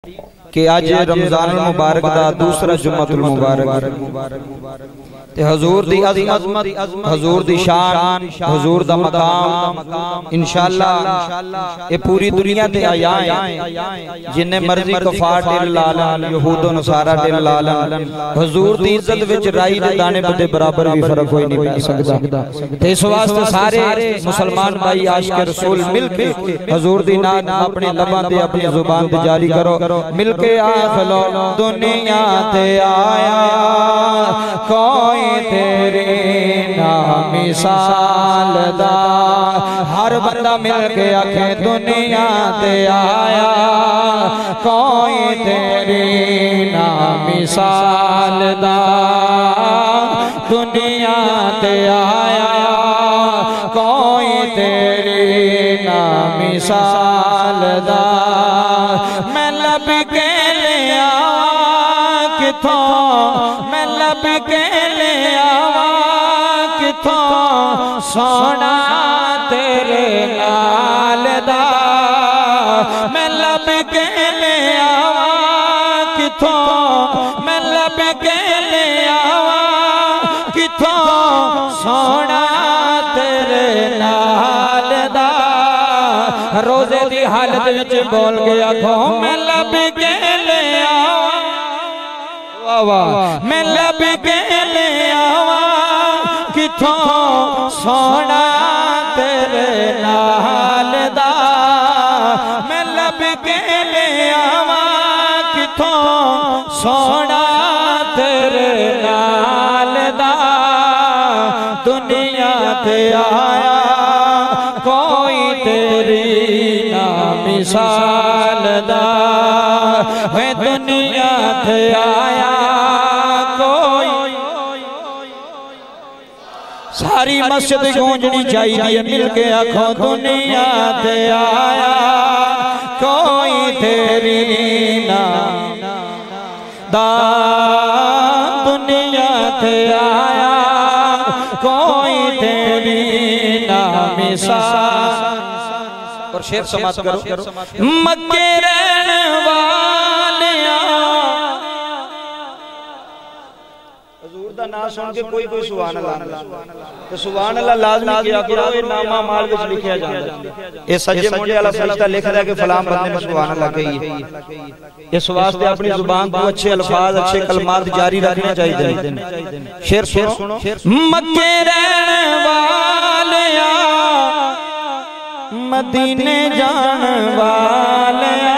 کہ آج رمضان المبارک دا دوسرا جمعۃ المبارک تے حضور دی عظمت، حضور دی شان، حضور دا مقام انشاءاللہ اے پوری دنیا تے آیا ہے جنہیں مرضی کفار ڈیل لالن، یہود و نصارہ ڈیل لالن، حضور دی عزت وچ رائی دے دانے بدے برابر بھی فرق ہوئی نہیں پہ سکتا تے اس واسطے سارے مسلمان بھائی عاشق رسول مل کے حضور دی نات اپنے لباں دے اپنی زبان دے جاری کرو، مل کے آخلو دنیا تے آیا کوئی تیری نامثال دا، ہر بندہ مل کے آکھے دنیا تے آیا کوئی تیری نامثال دا، دنیا تے آیا کوئی تیری نامثال دا، میں لب کے لیا کتھوں، میں لب کے لیا کتھوں سونا تیرے نال دا، میں لب کے لیا کتھوں، میں لب کے لیا کتھوں سونا تیرے نال دا، روزے دی حالت وچ بول گیا کھو میں لب کے لیا، میں لب کے لیا کتھوں سونا تیرے نال دا، میں لب کے لیا کتھوں سونا تیرے نال دا، دنیا تے آیا کوئی تیری نامثال دا، ہے دنیا تے آیا ساری مسجد گونجنی چاہیے مل کے آکھو دنیا تے آیا کوئی تیری نام دا، دنیا تے آیا کوئی تیری نامثال، اور شعر سماعت کرو، مکے رہنے والیاں حضور دا نام سن کے کوئی سبحان اللہ تو سبحان اللہ لازمی کیا کرو، یہ نامہ مال وچ لکھیا جاندہ، یہ سجے مونڈے والا فرشتہ لکھ رہا ہے کہ فلاں بندے نے سبحان اللہ کہی ہے، اس واسطے اپنی زبان کو اچھے الفاظ اچھے کلمات جاری رکھنے چاہیے۔ شعر سنو، مکے رہنے والیاں مدینے جان والیاں،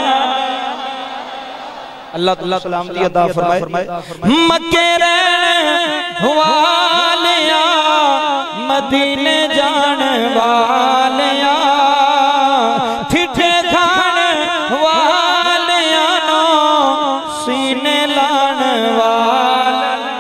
اللہ تعالیٰ سلامتی عطا فرمائے، مکے رہنے والیاں مدینے جان والیاں، ٹھٹھے کھانے والیاں نو سینے لان والیاں،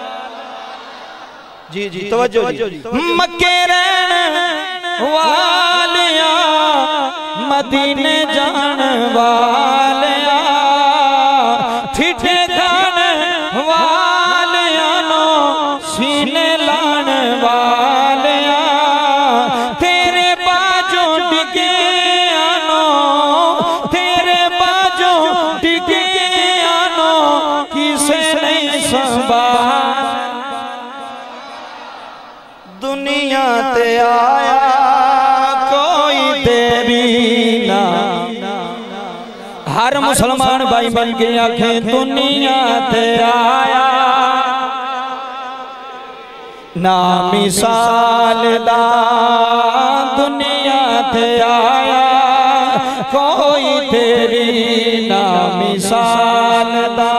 جی توجہ جی، مکے رہنے والیاں مدینے جان والیاں، ٹھٹھے کھانے والیاں نو سینے لان والیاں، تیرے باجوں ڈگیاں نو، تیرے باجوں ڈگیاں نو کسے نہیں سنبھال، دنیا تے آیا کوئی تیری نام، ہر مسلمان بھائی مل کے آنکھیں دنیا تے آیا نامثال دا، دنیا تے آیا کوئی تیری نامثال دا،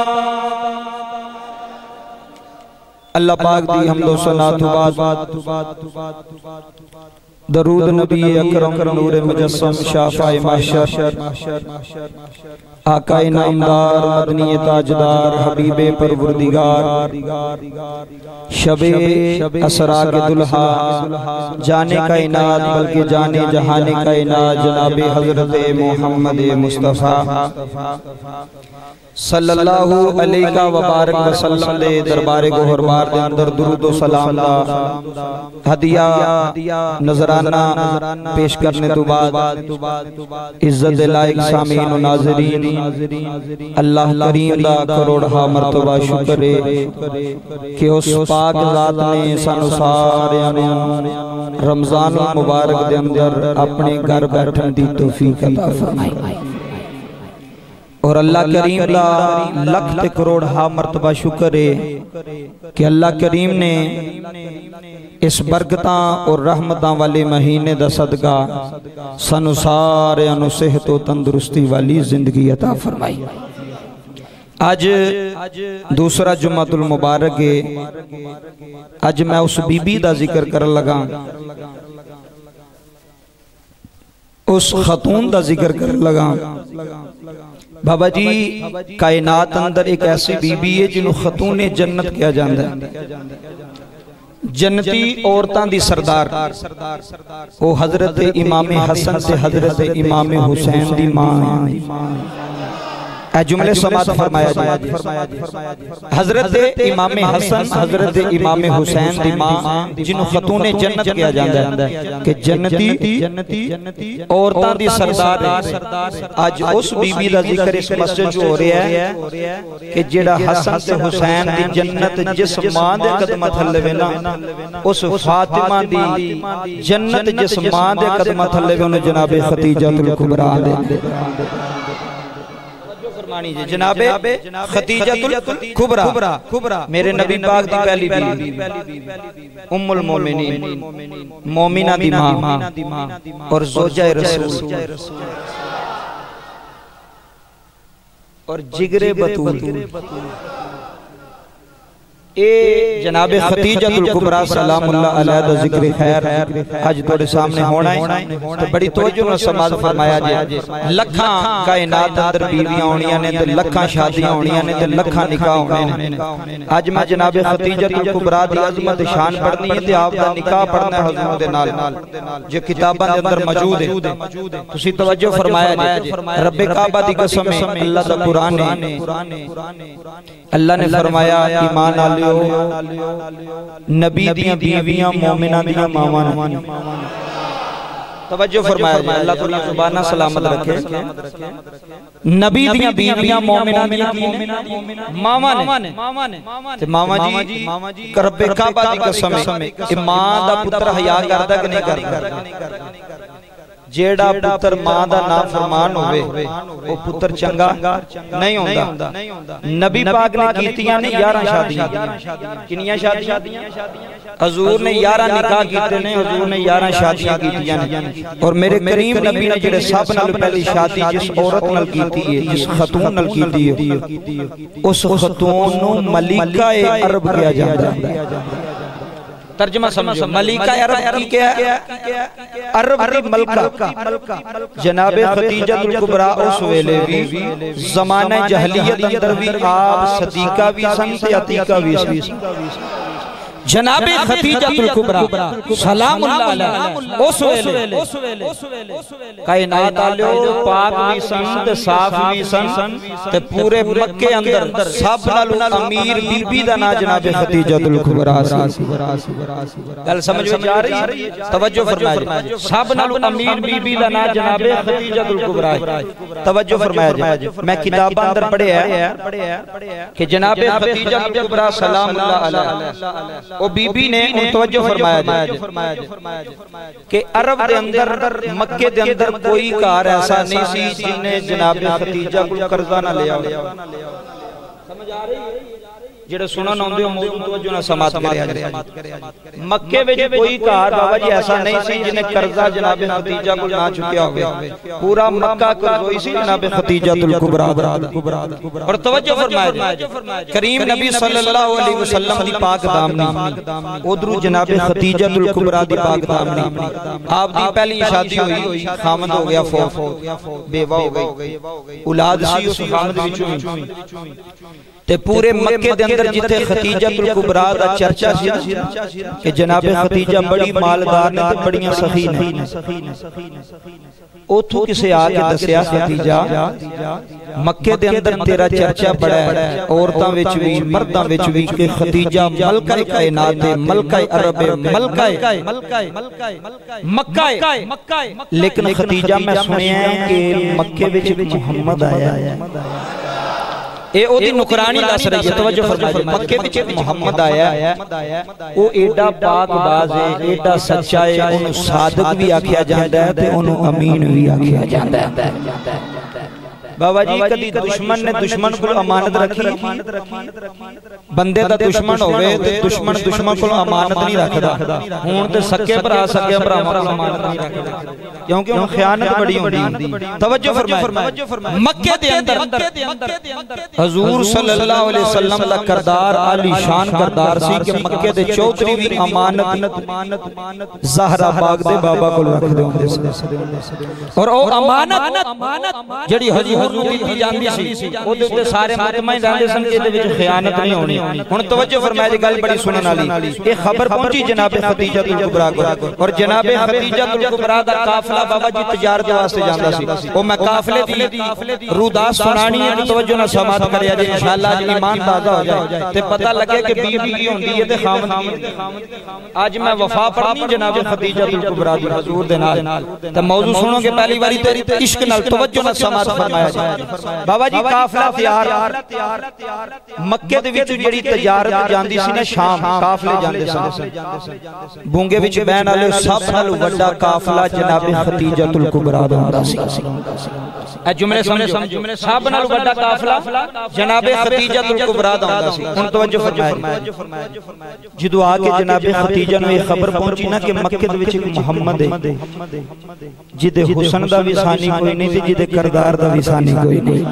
اللہ پاک دی حمد و ثنا تو بعد درود نبی اکرم نور مجسم شافع محشر آقا نامدار مدنی تاجدار حبیب پروردگار شب اسرا کے دلہا جانے کائنات بلکہ جانے جہانے کائنات جناب حضرت محمد مصطفیٰ صلی اللہ علیہ وبارک وسلم دے دربار گوہر بار دے اندر درود و سلام دا ہدیہ نظرانہ نظرانہ پیش کرنے تو بعد عزت لائق سامعین و ناظرین اللہ کریم دا کروڑا مرتبہ شکر ہے کہ اس پاک ذات نے سانو سارے رمضان المبارک دے اندر اپنے گھر بیٹھن دی توفیق عطا فرمائی اور اللہ کریم دا لکھ تے کروڑ ہا مرتبہ شکر ہے کہ اللہ کریم نے اس برکتاں اور رحمتاں والے مہینے دا صدقہ سانو سارے انو صحت و تندرستی والی زندگی عطا فرمائی آج دوسرا جمعۃ المبارک ہے آج میں اس بی بی دا ذکر کر لگا اس خاتون دا ذکر کر لگا بابا جی کائنات اندر ایک ایسی بی بی ہے جنہوں خاتون جنت کیا جاندہ ہے جنتی عورتاں دی سردار وہ حضرت امام حسن سے حضرت امام حسین دی ماں اے جملے سماعت فرمایا جائے حضرت امام حسن حضرت امام حسین دی ماں جنہوں خاتون جنت کیا جاندہ ہے کہ جنتی عورتاں دی سردار آج اس بی بی دا ذکر اس مسجد جو ہو رہا ہے کہ جڑا حسن سے حسین دی جنت جس ماں دے قدمہ تھلے وینا اس فاطمہ دی جنت جس ماں دے قدمہ تھلے وینا جناب خدیجہ الکبریٰ دے جناب خدیجہ الکبریٰ میرے نبی پاک دی پہلی بیوی ام المومنین مومنہ دی ماں اور زوجہ رسول اور جگر بطول اے جناب خدیجہ الکبریٰ سلام اللہ علیہ دا ذکر خیر آج توڑے سامنے ہونا ہے تو بڑی توجہ میں سماعت فرمایا جائے لکھاں کائنات اندر بیویاں ہونیاں نے تو لکھاں شادیاں ہونیاں نے تو لکھاں نکاح ہونے آج میں جناب خدیجہ الکبریٰ دی عظمت شان پڑھنی ہے تو آپ دا نکاح پڑھنا ہے حضور دے نال جو کتاباں دے اندر موجود ہے تسی توجہ فرمایا جائے رب کعبہ دی قسم اللہ دا قرآن ہے اللہ نے فرمایا ایمان آلے نبی دیاں بیویاں مومنہ دیاں مامان توجہ فرمایا جائے اللہ تعالیٰ زبانہ سلامت رکھے نبی دیاں بیویاں مومنہ دیاں مامان ماما جی رب کعبہ دی قسم ماں دا پتر حیا کردہ کہ نہیں کردہ جیڑا پتر ماں دا نافرمان ہوئے وہ پتر چنگا نہیں ہوندہ نبی پاک نے کیتیاں نے 11 شادیاں کنیاں شادیاں حضور نے 11 نکاح کیتے نے حضور نے 11 شادیاں کیتیاں نے اور میرے کریم نبی نے جڑے سب نال پہلی شادی جس عورت نال کیتی ہے جس خاتون نال کیتی ہے اس خاتون نو ملکہ عرب کیا جاتا ہے ترجمہ سمجھو ملکہ عرب کی کیا ہے عرب دی ملکہ جناب خدیجہ الکبریٰ اس ویلے بھی زمانہ جہلیت اندر بھی آپ صدیقہ بھی سن سے عتیقہ بھی سن جناب خدیجہ الکبریٰ سلام اللہ علیہ اس ویلے کائنات آلیو پاک بھی سن صاف بھی سن تے پورے مکے اندر سب نالو امیر بی بی دا نا جناب خدیجہ الکبریٰ گل سمجھ میں جا رہی توجہ فرمایا جائے سب نالو امیر بی بی دا نا جناب خدیجہ الکبریٰ توجہ فرمایا جائے میں کتاب اندر پڑھے ہیں کہ جناب خدیجہ الکبریٰ سلام اللہ علیہ وہ بی بی نے ان توجہ فرمایا جائے کہ عرب دے اندر مکے دے اندر کوئی کار ایسا نہیں سی جن نے جناب خدیجہ کو قرضہ نہ لیا سمجھ آ رہی ہے جڑے سنن ہوندے ہو توجہ نہ سماعت کریا مکے وچ کوئی کار بابا جی ایسا نہیں سی جن نے قرضہ جناب خدیجہ کو نہ چکیا ہوئے پورا مکہ قرض ہوئی سی جناب خدیجہ الکبریٰ اور توجہ فرمایا کریم نبی صلی اللہ علیہ وسلم دی پاک دامنی ادھر جناب خدیجہ الکبریٰ دی پاک دامنی آپ دی پہلی شادی ہوئی خامد ہو گیا فوت بیوہ ہو گئی اولاد سی اس خامد وچوں تے پورے مکے دے اندر جتے خدیجہ الکبریٰ دا چرچا سی کہ جناب خدیجہ بڑی مالدار نے تے بڑیاں سخی نے اوتھو کسے آگے دسیا خدیجہ مکے دے اندر تیرا چرچا بڑا ہے عورتاں وچ وی مرداں وچ وی کہ خدیجہ ملکہ کائنات ہے ملکہ عرب ہے مکہ لیکن خدیجہ میں سنیا ہے کہ مکے وچ محمد آیا ہے اے او دی نکرانی دس رہی ہے توجہ فرمائیے مکے وچ محمد آیا ہے او ایڈا پاک باز ہے ایڈا سچا ہے انہوں صادق بھی آکھیا جاندا ہے تے انہوں امین بھی آکھیا جاندا ہے بابا جی کدی دشمن نے دشمن کو امانت رکھی بندے دا دشمن ہوئے تے دشمن کو امانت نہیں رکھدا ہون تے سکے بھرا کو امانت نہیں رکھدا کیونکہ ان خیانت بڑی ہوندی توجہ فرمائے مکے دے اندر حضور صلی اللہ علیہ وسلم دا کردار عالی شان کردار سی کہ مکے دے چوتری بھی امانت زہرا باغ دے بابا کو رکھ دے ہوندے اور او امانت جڑی حضور دی جاندی سی او دے سارے مطمئن رہندے سن کہ دے وچ خیانت نہیں ہونی ہن توجہ فرمائے جی گل بڑی سنن والی یہ خبر پہنچی جناب خدیجہ الکبریٰ کو اور جناب خدیجہ الکبریٰ دا قافلہ بابا جی تجارت واسطے جاندا سی او میں قافلے دی روداس سنانی ہے توجہ نہ سماعت کریا جی انشاءاللہ اج ایمان تازہ ہو جائے تے پتہ لگے کہ بی بی کی ہوندی ہے تے خاوند کی اج میں وفا پڑھنی جناب خدیجہ الکبریٰ دی حضور دے نال تے موضوع سنو گے پہلی باری تے عشق نال توجہ نہ سماعت فرمایا جائے بابا جی قافلہ تیار مکے دے وچ جڑی تجارت جاندی سی نا شام قافلے جاندے سن بونگے وچ بہن والے سب نال وڈا قافلہ جناب خدیجہ الکبریٰ دا ہوندا سی اے جملے سمجھو سب نال وڈا قافلہ جناب خدیجہ الکبریٰ دا ہوندا سی ہن توجہ فرمائے جدوں آ کے جناب خدیجہ نوں یہ خبر پہنچی نا کہ مکے دے وچ محمد ہے جدے حسن دا وی ثانی کوئی نہیں تے جدے کردار دا وی ثانی کوئی نہیں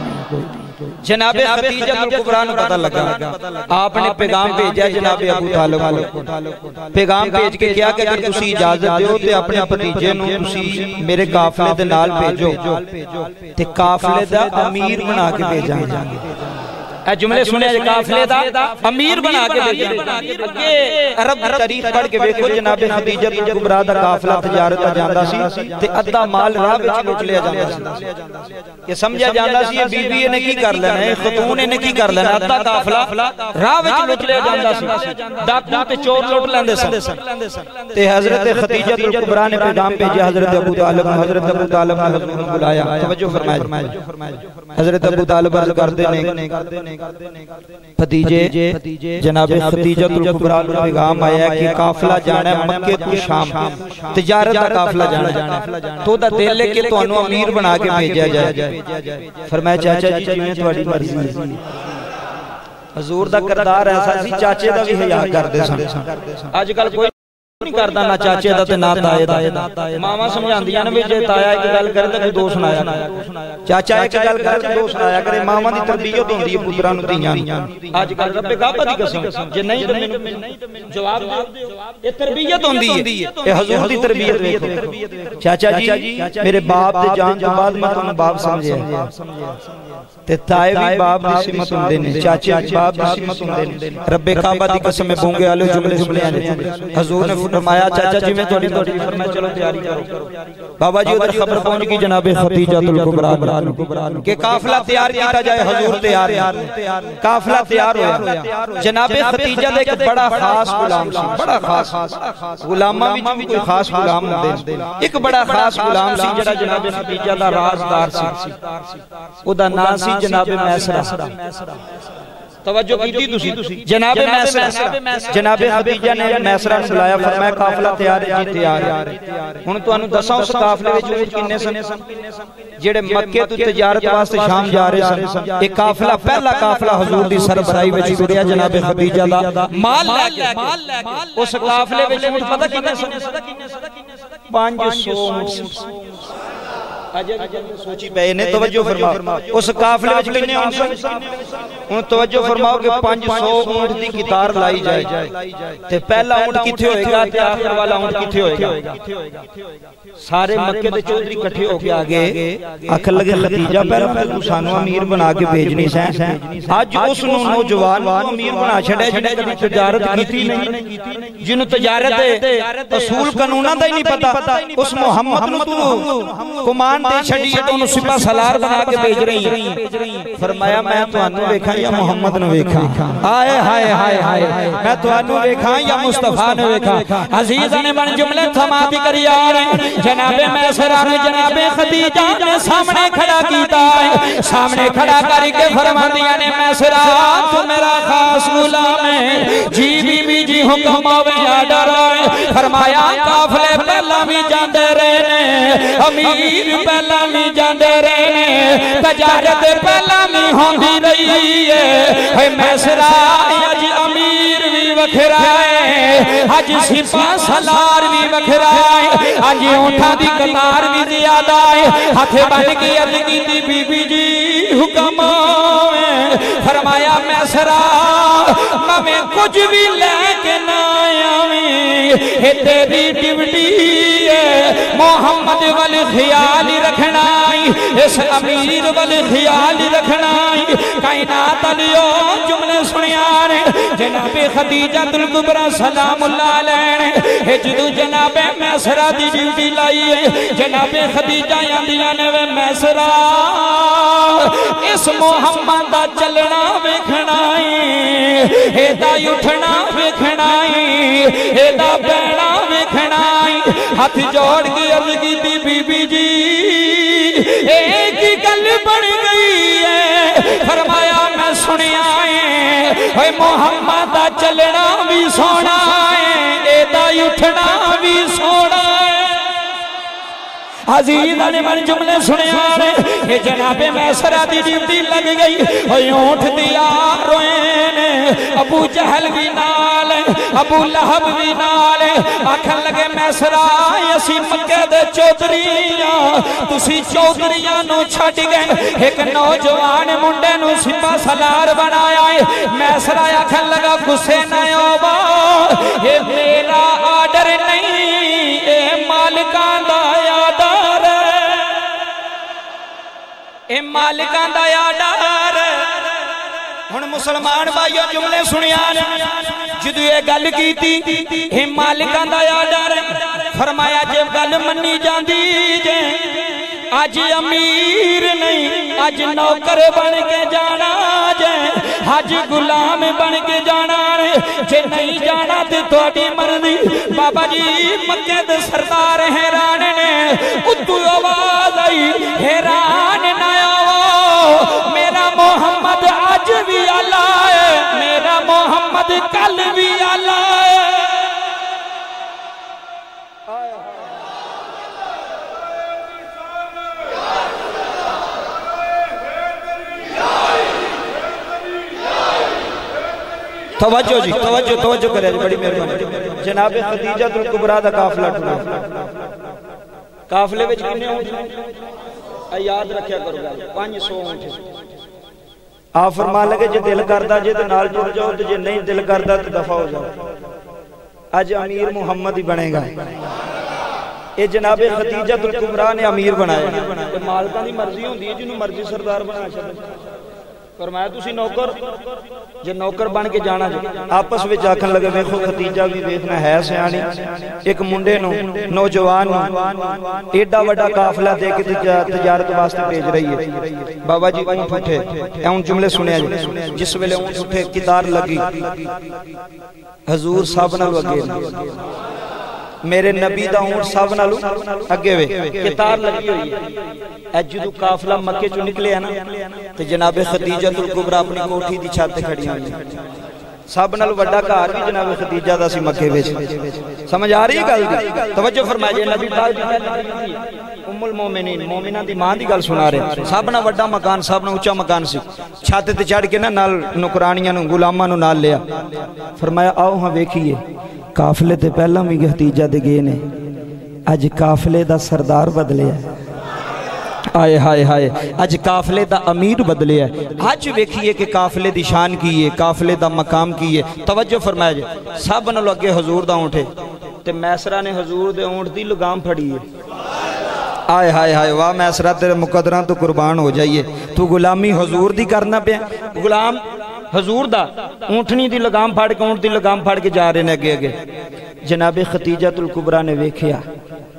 جناب خدیجہ الکبریٰ نوں پتہ لگا آپ نے پیغام بھیجا جناب ابو طالب کو پیغام بھیج کے کیا کہ اگر تسی اجازت دیو تے اپنے بھتیجے نوں تسی میرے قافلے دے نال بھیجو تے قافلے دا امیر بنا کے بھیجاں اے جملے سنے قافلے دا امیر بنا کے بھیجاں اگے عرب تاریخ پڑھ کے دیکھو جناب خدیجہ الکبریٰ دا قافلہ تجارت جاندا سی تے ادھا مال راہ وچ لوٹ لیا جاندا سی کہ سمجھا جاندا سی بی بی نے کی کر لینا ہے خاتون نے کی کر لینا ادھا قافلہ راہ وچ لوٹ لیا جاندا سی ڈاکو تے چور لوٹ لیندے سن تے حضرت خدیجہ الکبریٰ نے پیغام بھیجا حضرت ابو طالب نے بلایا توجہ فرمائے حضرت ابو طالب عرض کردے نے بھتیجے جناب خدیجہ الکبریٰ کو پیغام آیا کہ قافلہ جانا ہے مکے تو شام تجارت کا قافلہ جانا ہے تو دا دل لے کے تو انہوں امیر بنا کے بھیجا جائے فرمایا چاچا جی جی میں تھوڑی مرضی حضور دا کردار ایسا سی چاچے دا بھی حیا کر دے سن آج کل کوئی نہیں کردا نہ چاچے دا تے نہ تائے دا ماما سمجھاندیاں نے جے تایا ایک گل کرے تے دو سنایا چاچا ایک گل کرے تے دو سنایا کرے ماما دی تربیت ہوندی ہے پتراں نوں دھیاں اج کل رب کعبہ دی قسم جے نہیں تے مینوں جواب دیو اے تربیت ہوندی ہے اے حضور دی تربیت ویکھو چاچا جی میرے باپ دے جان تو بعد میں تانوں باپ سمجھیا تے تائے بھی باپ دی سمت ہوندے نے چاچے باپ دی سمت ہوندے نے رب کعبہ دی قسم میں بونگے والے جملے سنے حضور نے فرمایا چاچا جی میں تھوڑی فرمایا چلو تیاری کرو بابا جی ادھر خبر پہنچ گئی جناب خدیجہ الکبریٰ کہ قافلہ تیار کیتا جائے حضور تیار قافلہ تیار ہوا جناب خدیجہ دے ایک بڑا خاص غلام سی بڑا خاص غلاماں وچ بھی کوئی خاص غلام ہوندے ایک بڑا خاص غلام سی جڑا جناب خدیجہ دا رازدار سی او دا نام سی جناب میسرہ توجہ کیتی تسی جناب میسرہ جناب خدیجہ نے میسرہ نے بلایا فرمایا قافلہ تیار ہے جی تیار ہے ہن تانوں دساں اس قافلے وچ کنے سن جڑے مکے تو تجارت واسطے شام جا رہے سن ایک قافلہ پہلا قافلہ حضور دی سربراہی وچ ٹریا جناب خدیجہ دا مال لے کے اس قافلے وچ پتہ کنے سن 500 سوچی پہ انہیں توجہ فرماؤ اس قافلے وچ کنے ہون سن ان توجہ فرماؤ کہ 500 اونٹ دی قطار لائی جائے تے پہلا اونٹ کتھے ہوئے گا تے آخر والا اونٹ کتھے ہوئے گا سارے مکے دے چودھری کٹھے ہو کے آگے آکھن لگے خدیجہ پہلے سانو امیر بنا کے بھیجنی سیں اج اس نو نوجوان امیر بنا چھڑے جنہیں کبھی تجارت کیتی نہیں جنہوں تجارت اصول قانونہ دا ہی نہیں پتا اس محمد نو تو کمان تے چھڑی تو انہوں سپہ سالار بنا کے بھیج رہی ہیں فرمایا میں تو انہوں ویکھا یا محمد نے ویکھا آئے ہائے ہائے ہائے میں تو انہوں ویکھا یا مصطفیٰ نے ویکھا عزیزہ نے من جملے تھماتی کری آ رہے ہیں جناب میسرہ نے جناب خدیجہ نے سامنے کھڑا کیتا ہے سامنے کھڑا کری کے فرما دیا نے میسرہ تو میرا خاص غلام ہے جی بی بی جی حکم آوے یا ڈرائے فرمایا کافلے پہلا بھی جاندے رہنے امیر پہلا بھی جاندے رہنے تجارت پہلا بھی ہوندی رہی ہے میسرہ آج امیر بھی وکھرائے آج سپاہ سالار بھی وکھرائے آج اونٹھا دی قطار بھی زیادہ ہے ہاتھے بن کی ادگی دی بی بی جی حکم آوے فرمایا میسرہ میں کچھ بھی لے کے نہ آویں تیری ڈیوٹی ہے محمد والخیال رکھنائی اس امیر والخیال رکھنائی کائنات علیہ جملے سنیانے جناب خدیجہ الکبریٰ سلام اللہ علیہ جدو جناب میسرہ دی ڈیوٹی لائیے جناب خدیجہ یاندیاں نے میسرہ اس محمد دا چلنا ویکھنائی ایدہ اٹھنا ویکھنائی ایدہ بینا ویکھنائی ہاتھ جوڑ کے عرض کی تھی بی بی جی ایک ہی گل بڑھ گئی ہے فرمایا میں سنے آئے محمد دا چلنا بھی سونا ہے ایدہ اٹھنا بھی سونا ہے عزیزہ نے من جملے سنے آنے کہ جناب میسرہ دی ڈیوٹی لگ گئی اونٹ دیا روئے ابو جہل بھی نال ابو لہب بھی نال آکھن لگے میسرہ اسی مکہ دے چودریاں تسی چودریاں نو چھٹ گئے ایک نوجوان منڈے نو سپاہ سالار بنایا ہے میسرہ آکھن لگا گسے نیوبا یہ میرا آڈر نہیں اے مالکان دا یادار اے مالکان دا یادار ہن مسلمان بھائیو جملے سنیان جدو یہ گل کی تھی اے مالکان دا یادار فرمایا جے گل منی جاندی جے آج امیر نہیں آج نوکر بن کے جانا جے آج غلام بن کے جانا جے نہیں جانا تے تھوڑی مرضی بابا جی مکہ دے سردار حیران نے اتو آواز آئی حیران نہ آؤ میرا محمد آج بھی اللہ ہے میرا محمد کل بھی اللہ ہے توجہ جی توجہ کرے جی بڑی مہربانی جناب خدیجہ الکبریٰ دا قافلہ ٹھنا قافلے وچ کتنے اونٹ یاد رکھیا کرو گا 500 اونٹ آپ فرما لگے جے دل کردہ جے تو نال جڑ جاؤ جے نہیں دل کردہ تو دفع ہو جاؤ آج امیر محمد ہی بنے گا اے جناب خدیجہ الکبریٰ نے امیر بنایا مالکاں دی مرضی ہوندی ہے جنہوں مرضی سردار بنا چھڑے فرمایا تُسی نوکر جے نوکر بن کے جانا جے آپس میں جاکن لگے ویکھو خدیجہ بھی ویکھنا ہے سیانی ایک منڈے نو نوجوان نو ایڈا وڈا قافلہ دے کے تجارت واسطے بھیج رہی ہے بابا جی اونٹ اٹھے اون جملے سنیا جی جس ویلے اونٹ اٹھے قطار لگی حضور صاحب نال اگے میرے نبی دا اونٹ صاحب نالو اگے وے قطار لگی ہوئی ہے جدو قافلہ مکے چو نکلے ہیں نا تو جناب خدیجہ الکبریٰ اپنی کوٹھی دی چھت کھڑی ہوئی صاحب نالو وڈا کار بھی جناب خدیجہ دا سی مکے وچ سمجھ آ رہی گل دی توجہ فرمائیے نبی پاک دی ام المومنین مومنہ دی ماں دی گل سنا رہے صاحب نا وڈا مکان صاحب نا اونچا مکان سی چھت تے چڑھ کے نا نال نوکرانیاں نو غلاماں نو نال لیا فرمایا آؤ ہاں ویکھیے قافلے تے پہلا بھی خدیجہ دے گئے نے اج قافلے دا سردار بدلے ہے آئے ہائے ہائے اج قافلے دا امیر بدلے ہے آج ویکھیے کہ قافلے دی شان کیے قافلے دا مقام کیے توجہ فرمایا جائے سب نہ لگے حضور دا اونٹے تے میسرہ نے حضور دے اونٹ دی لگام پھڑی ہے آئے ہائے ہائے واہ میسرہ تیرے مقدران تو قربان ہو جائیے تو غلامی حضور دی کرنا پہ غلام حضور دا اونٹنی دی لگام پھاڑ کے اونٹ دی لگام پھاڑ کے جا رہے نے اگے اگے جناب خدیجہ الکبریٰ نے ویکھیا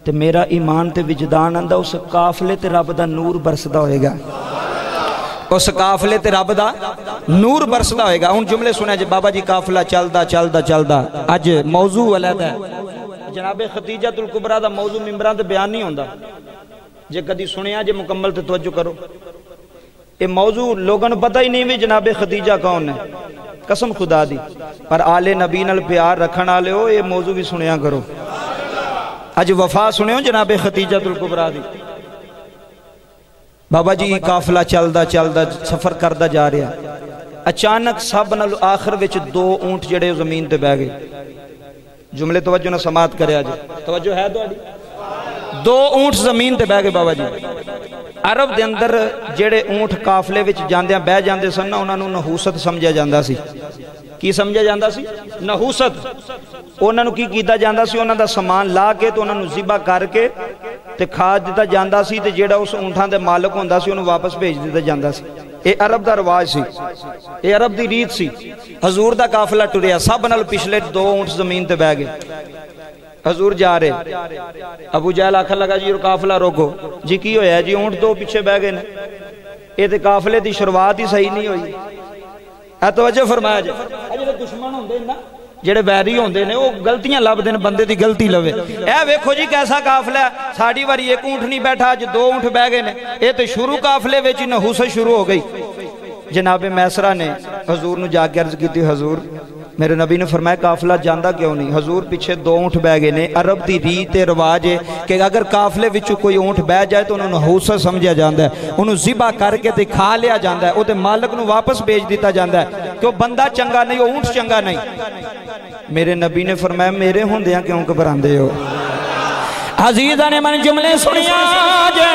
تے میرا ایمان تے وجدان آندا اس قافلے تے رب دا نور برسدا ہوئے گا، اس قافلے تے رب دا نور برسدا ہوئے گا۔ ہن جملے سنے جے بابا جی قافلہ چلدا اج موضوع علیحدہ ہے، جناب خدیجہ الکبریٰ دا موضوع ممبراں تے بیان نہیں ہوندا، جے کدی سنیا جے مکمل تے توجہ کرو۔ یہ موضوع لوگوں نے پتہ ہی نہیں بھی جناب خدیجہ کون ہے، قسم خدا دی، پر آل نبی نال پیار رکھن والے ہو یہ موضوع بھی سنیا کرو۔ اج وفا سنیو جناب خدیجہ الکبریٰ دی۔ بابا جی قافلہ چلدا سفر کردا جا رہا، اچانک سب نال آخر وچ 2 اونٹ جڑے زمین تے بہ گئے۔ جملے توجہ نہ سماعت کریا جی، توجہ ہے تہاڈی؟ 2 اونٹ زمین تے بہ گئے بابا جی۔ عرب دے اندر جڑے اونٹ قافلے وچ جاندیاں بہ جاندے سن نا، انہاں نوں نحوست سمجھیا جاندا سی۔ کی سمجھیا جاندا سی؟ نحوست۔ انہاں نوں کی کیتا جاندا سی؟ انہاں دا سامان لا کے تو انہاں نوں ذبح کر کے تے کھا دتا جاندا سی، تے جیڑا اس اونٹاں دے مالک ہوندا سی انہوں واپس بھیج دتا جاندا سی۔ اے عرب دا رواج سی، اے عرب دی ریت سی۔ حضور دا قافلہ ٹریا، سب نال پچھلے 2 اونٹ زمین تے بہ گئے۔ حضور جا رہے، ابو جہل آکھن لگا جی قافلہ روکو۔ جی کی ہویا جی اونٹ 2 پیچھے بہ گئے نے، یہ تے قافلے دی شروعات ہی صحیح نہیں ہوئی۔ توجہ فرمایا جی، جڑے دشمن ہوندے نا، جڑے بیری ہوندے نے، وہ غلطیاں لب دین، بندے دی غلطی لوے۔ اے ویکھو جی کیسا قافلہ ہے، ساڈی واری 1 اونٹ نہیں بیٹھا، اج 2 اونٹ بہ گئے نے۔ یہ تے شروع قافلے وچ نحوست شروع ہو گئی۔ جناب میسرہ نے حضور نو جا کے عرض کی تھی، حضور میرے نبی نے فرمایا قافلہ جاندہ کیوں نہیں؟ حضور پیچھے 2 اونٹ بہ گئے نے۔ عرب دی ریت رواج ہے کہ اگر قافلے وچوں کوئی اونٹ بہ جائے تو انہوں نحوست سمجھا جاندہ ہے، انہوں ذبح کر کے تے کھا لیا جاندہ ہے، وہ تے مالک نو واپس بھیج دیتا جاندہ ہے کہ وہ بندہ چنگا نہیں، وہ اونٹ چنگا نہیں۔ میرے نبی نے فرمایا میرے ہوندیاں کیوں گھبراندے ہو؟ عزیزاں نے من جملے سنیا جے،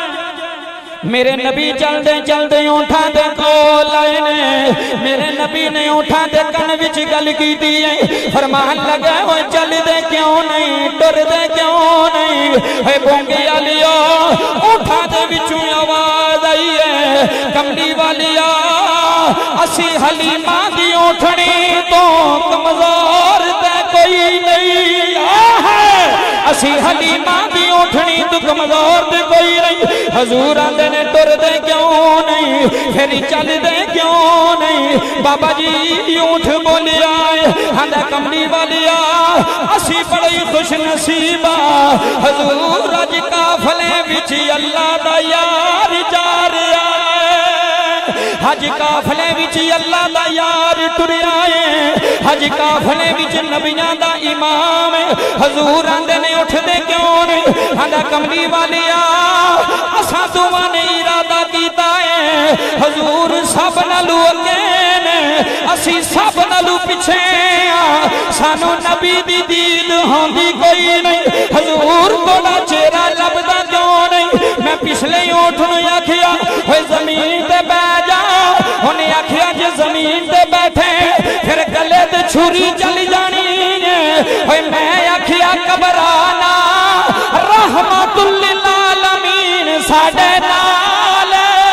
میرے نبی چلدے اونٹھاں دے کول آئے نے، میرے نبی نے اونٹھاں دے کن وچ گل کیتی ہے، فرمان لگا ہوئے چل دے کیوں نہیں، ٹر دے کیوں نہیں؟ اے بونگی والیو اونٹھاں دے وچوں آواز آئی ہے، کملی والیا اسی حلیمہ دی اونٹھنی تو کمزور تے کوئی نہیں ہے، اسی حلیمہ دی اونٹھنی تو کمزور تے کوئی نہیں۔ حضور آندے نے ٹر دے کیوں نہیں، پھر چل دے کیوں نہیں؟ بابا جی اونٹ بولیا ہے، آندہ کملی والیا اسی بڑی خوش نصیبہ، حضور اج قافلے وچ اللہ دا یار جا رہا ہے، حج قافلے وچ اللہ دا یار ٹریا ہے، حج قافلے وچ نبیاں دا امام ہے۔ حضور آندے نے اٹھ دے کیوں نہیں؟ آندہ کملی والیا اساں دعا نے ارادہ کیتا ہے، حضور سب نالو اگے نے، اسی سب نالو پچھے سانو نبی دی دید ہوندی کوئی نہیں۔ حضور کولا چہرہ لبدا کیوں نہیں؟ میں پچھلے اونٹ نو آکھیا ہوئے زمین تے بہ جا، انہیں آکھیا جے زمین تے بیٹھے پھر گلے تے چھری چلی جانی ہے، ہوئے میں آکھیا گھبرانا رحمت للعالمین ساڈے نال۔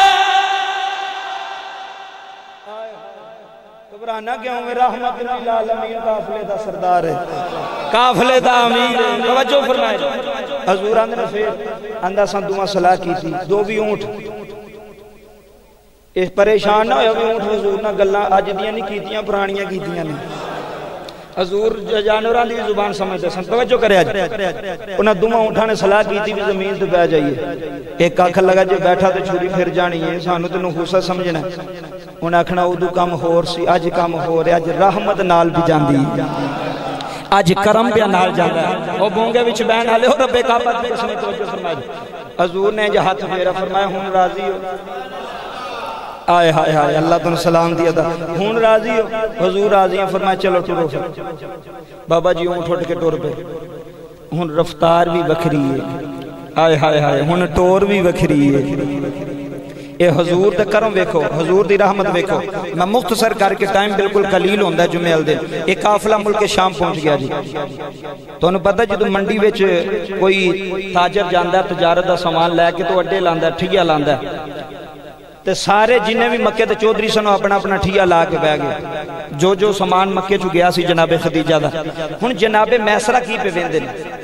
گھبرانا کیوں؟ رحمت للعالمین قافلے دا سردار ہے، قافلے دا امیر ہے۔ توجہ فرمائے، حضور آندے نے پھر اندہ سندوہ صلاح کی تھی، 2 بھی اونٹ اس پریشان نہ ہویا بھی اونٹ حضور نہ گلہ آج دیاں نہیں کیتیاں، پرانیاں کیتیاں نہیں۔ حضور جانوران دی زبان سمجھتے سن، توجہ کرے آج انہاں دوما اونٹھاں نے صلاح کی تھی بھی زمین تو بہ جائیے، ایک آنکھ لگا جو بیٹھا تو چھوڑی پھر جانی ہے، سانو تو نحوست سمجھنا ہے۔ انہاں آکھنا ادو کام ہور سی، آج کام ہو رہے، آج رحمت نال بھی جاندی، آج کرم پہ نال جاندہ ہے۔ وہ بونگے وچ بین آلے ہو رب کعبہ دے سنے توجہ فرمائے۔ حضور نے جو ہاتھ پھیرا فرمایا ہون راضی ہو، آئے ہائے ہائے اللہ تن سلام دیا تھا، ہون راضی ہو؟ حضور راضی ہیں، فرمایا چلو ٹرو پھر۔ بابا جی اونٹ اٹھ کے ٹور پہ، ہون رفتار بھی وکھری ہے، آئے ہائے ہائے ہون ٹور بھی وکھری ہے۔ اے حضور دے کرم ویکھو، حضور دی رحمت ویکھو۔ میں مختصر کر کے ٹائم بالکل قلیل ہوندہ ہے جمعہ دن۔ ایک قافلہ ملک شام پہنچ گیا جی، تو انہوں پتہ جدو منڈی ویچ کوئی تاجر جاندہ ہے تجارت دا سامان لے کے تو اڈے لاندہ ہے، ٹھیہ لاندہ ہے، تے سارے جنہیں بھی مکہ تے چودری سنو اپنا اپنا ٹھیہ لا کے بہ گئے، جو سامان مکہ چو گیا سی جناب خدیجہ دا۔ ہن جناب میسرہ کی پہ ویندے نے،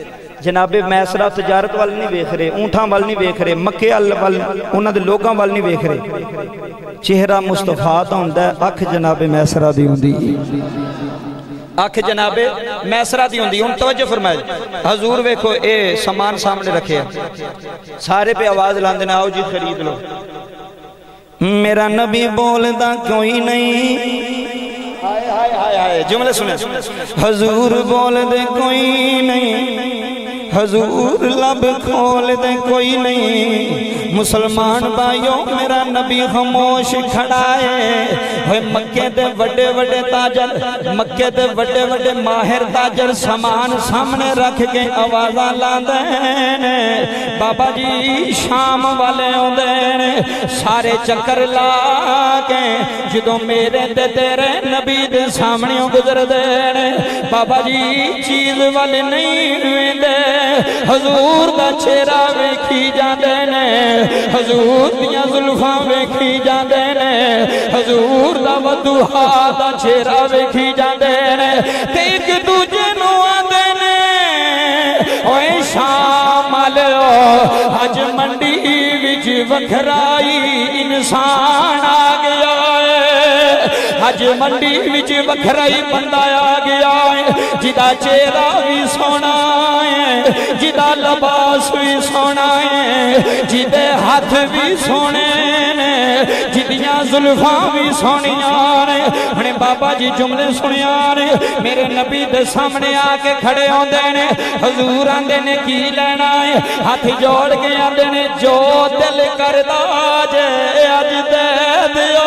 جناب میسرہ تجارت وال نہیں ویکھ رہے، اونٹاں وال نہیں ویکھ رہے، مکے وال انہاں دے لوگاں وال نہیں ویکھ رہے، چہرہ مصطفیٰ دا ہوندا ہے، اکھ جناب میسرہ دی ہوندی، اکھ جناب میسرہ دی ہوندی۔ ان توجہ فرمائے حضور ویکھو اے سامان سامنے رکھے سارے پہ آواز لاندے نا، آؤ جی خرید لو۔ میرا نبی بولدا کوئی نہیں، جملے سنیں، حضور بول دے کوئی نہیں، حضور لب کھول دے کوئی نہیں، مسلمان بھائیو میرا نبی خاموش کھڑا ہے۔ ہوئے مکے دے وڈے وڈے تاجر، مکے دے وڈے وڈے ماہر تاجر سامان سامنے رکھ کے آوازاں لاندے، بابا جی شام والے ہوندے، سارے چکر لا کے جدوں میرے تے تیرے نبی دے سامنے گزر دے، بابا جی چیز والے نہیں ہوندے، حضور دا چہرہ ویکھی جاندے نے، حضور دیاں زلفاں ویکھی جاندے نے، حضور دا وضحا دا چہرہ ویکھی جاندے نے، تے ایک دوجے نو آندے نے اوے شام والو اج منڈی وچ وکھرائی انسان آ گیا ہے، اج منڈی وچ وکھرائی بندہ آ گیا ہے، جدا چہرہ بھی سونا ہے، جدا لباس بھی سونا ہے، جدے ہاتھ بھی سونے نے، جدیاں زلفاں بھی سونیاں نے۔ ہنے بابا جی جملے سنیاں نے، میرے نبی دے سامنے آ کے کھڑے ہوندے نے، حضور آندے نے کی لینا ہے، ہاتھ جوڑ کے آندے نے جو دل کردا جے اج دے دیو،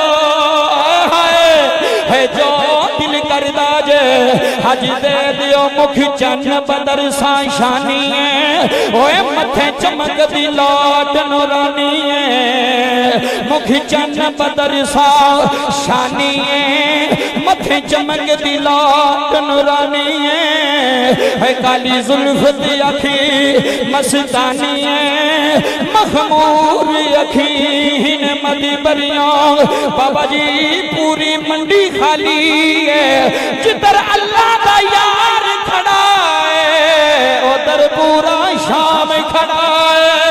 ہے جو دل کردا جے اج دے دیو، مکھ چن بدر ساں شانی ہے، اوے متھے چمک دی لاٹ نورانی ہے، مکھ چن بدر ساں شانی ہے، متھے چمک دی لاٹ نورانی ہے، کالی زلف دی اکھی مستانی ہے، مخمور اکھی مدی بریاں، بابا جی پوری منڈی خالی ہے، جدر اللہ دا یار کھڑا ہے ادھر پورا شام کھڑا ہے،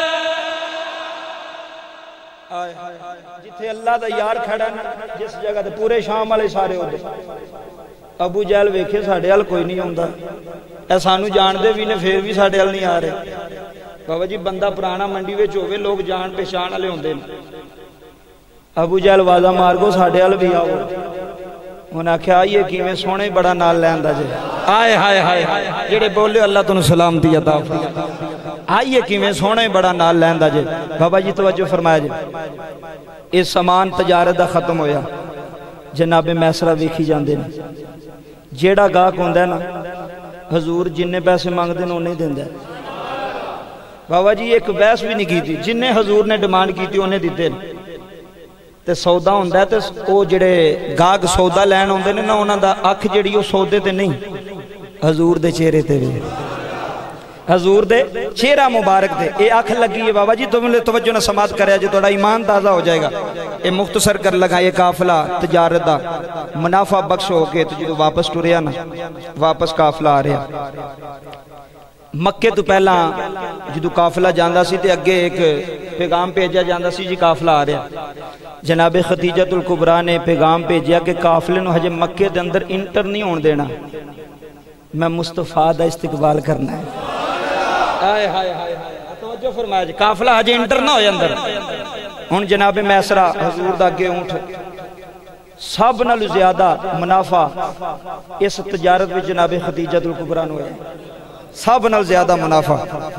جتھے اللہ دا یار کھڑا ہے جس جگہ پورے شام والے سارے ادھر۔ ابو جہل ویکھے ساڈے ال کوئی نہیں ہوندا، اے سانو جان دے بھی نے پھر بھی ساڈے ال نہیں آ رہے۔ بابا جی بندہ پرانا منڈی وچ ہوے لوگ جان پہچان والے ہوندے نے، ابو جہل واضح مار کو ساڈے ال بھی آؤ، انہاں آکھیا آئیے کیویں سونے بڑا نال لیندا جے، آئے ہائے ہائے جڑے بولے اللہ تانوں سلامتی عطا فرمائے، آئیے کیویں سونے بڑا نال لیندا جے۔ بابا جی توجہ فرمایا جے، اس سامان تجارت دا ختم ہویا، جناب میسرہ ویکھی جاندے نے، جیڑا گاہک ہوندا ہے نا حضور جننے پیسے مانگدے نے انہیں دیندا ہے۔ بابا جی ایک بحث بھی نہیں کی تھی، جننے حضور نے ڈیمانڈ کی تھی انہیں دیتے ہیں، تے سودا ہوندا ہے تے او جڑے گاہک سودا لین ہوندے نے نا انہاں دا اکھ جڑی او سودے تے نہیں، حضور دے چہرے تے بھی، حضور دے چہرہ مبارک دے اے اکھ لگی ہے۔ بابا جی تم نے توجہ نہ سماعت کریا جو تھوڑا ایمان تازہ ہو جائے گا، اے مختصر کر لگا یہ قافلہ تجارت دا منافع بخش ہو کے تو جدو واپس ٹریا نا، واپس قافلہ آ رہا مکے تو پہلا جدو قافلہ جاندہ سی تے اگے ایک پیغام پیجا جاندہ سی جی قافلہ آ رہا، جناب خدیجۃ الکبریٰ نے پیغام پیجیا کہ قافلے نو حجے مکے دے اندر انٹر نہیں ہون دینا، میں مصطفیٰ دا استقبال کرنا ہے۔ آئے ہائے ہائے توجہ فرمایا جی، قافلہ حجے انٹر نہ ہوئے اندر۔ ہن جناب میسرہ حضور دا اگے اونٹ، سب نال زیادہ منافع اس تجارت میں جناب خدیجۃ الکبریٰ نے ہوئے، سب نال زیادہ منافع۔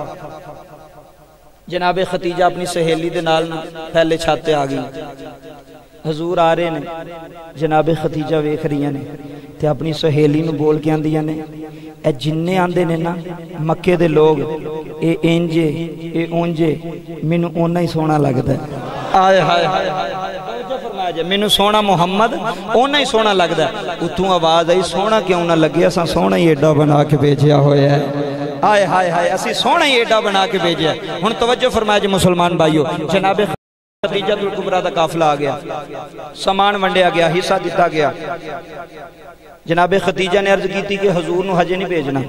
جناب خدیجہ اپنی سہیلی دے نال پہلے چھاتے آ گئی، حضور آ رہے نے، جناب خدیجہ ویکھ رہی نے تے اپنی سہیلی نو بول کے آندیاں نے، اے جننے آندے نے نا مکے دے لوگ، اے انجے اے اونجے مینوں اونا ہی سونا لگدا ہے۔ آئے ہائے ہائے فرمایا جائے مینوں سونا محمد اونا ہی سونا لگدا ہے۔ اتوں آواز آئی سونا کیوں نہ لگے، اساں سونا ہی ایڈا بنا کے بھیجیا ہویا ہے۔ آئے ہائے ہائے اسی سونا ہی ایڈا بنا کے بھیجیا ہے۔ ہن توجہ فرمایا جائے مسلمان بھائیو، جناب خدیجۃ الکبریٰ دا قافلہ آ گیا، سامان ونڈیا گیا، حصہ دیتا گیا۔ جناب خدیجہ نے عرض کی تھی کہ حضور نو حجے نہیں بھیجنا،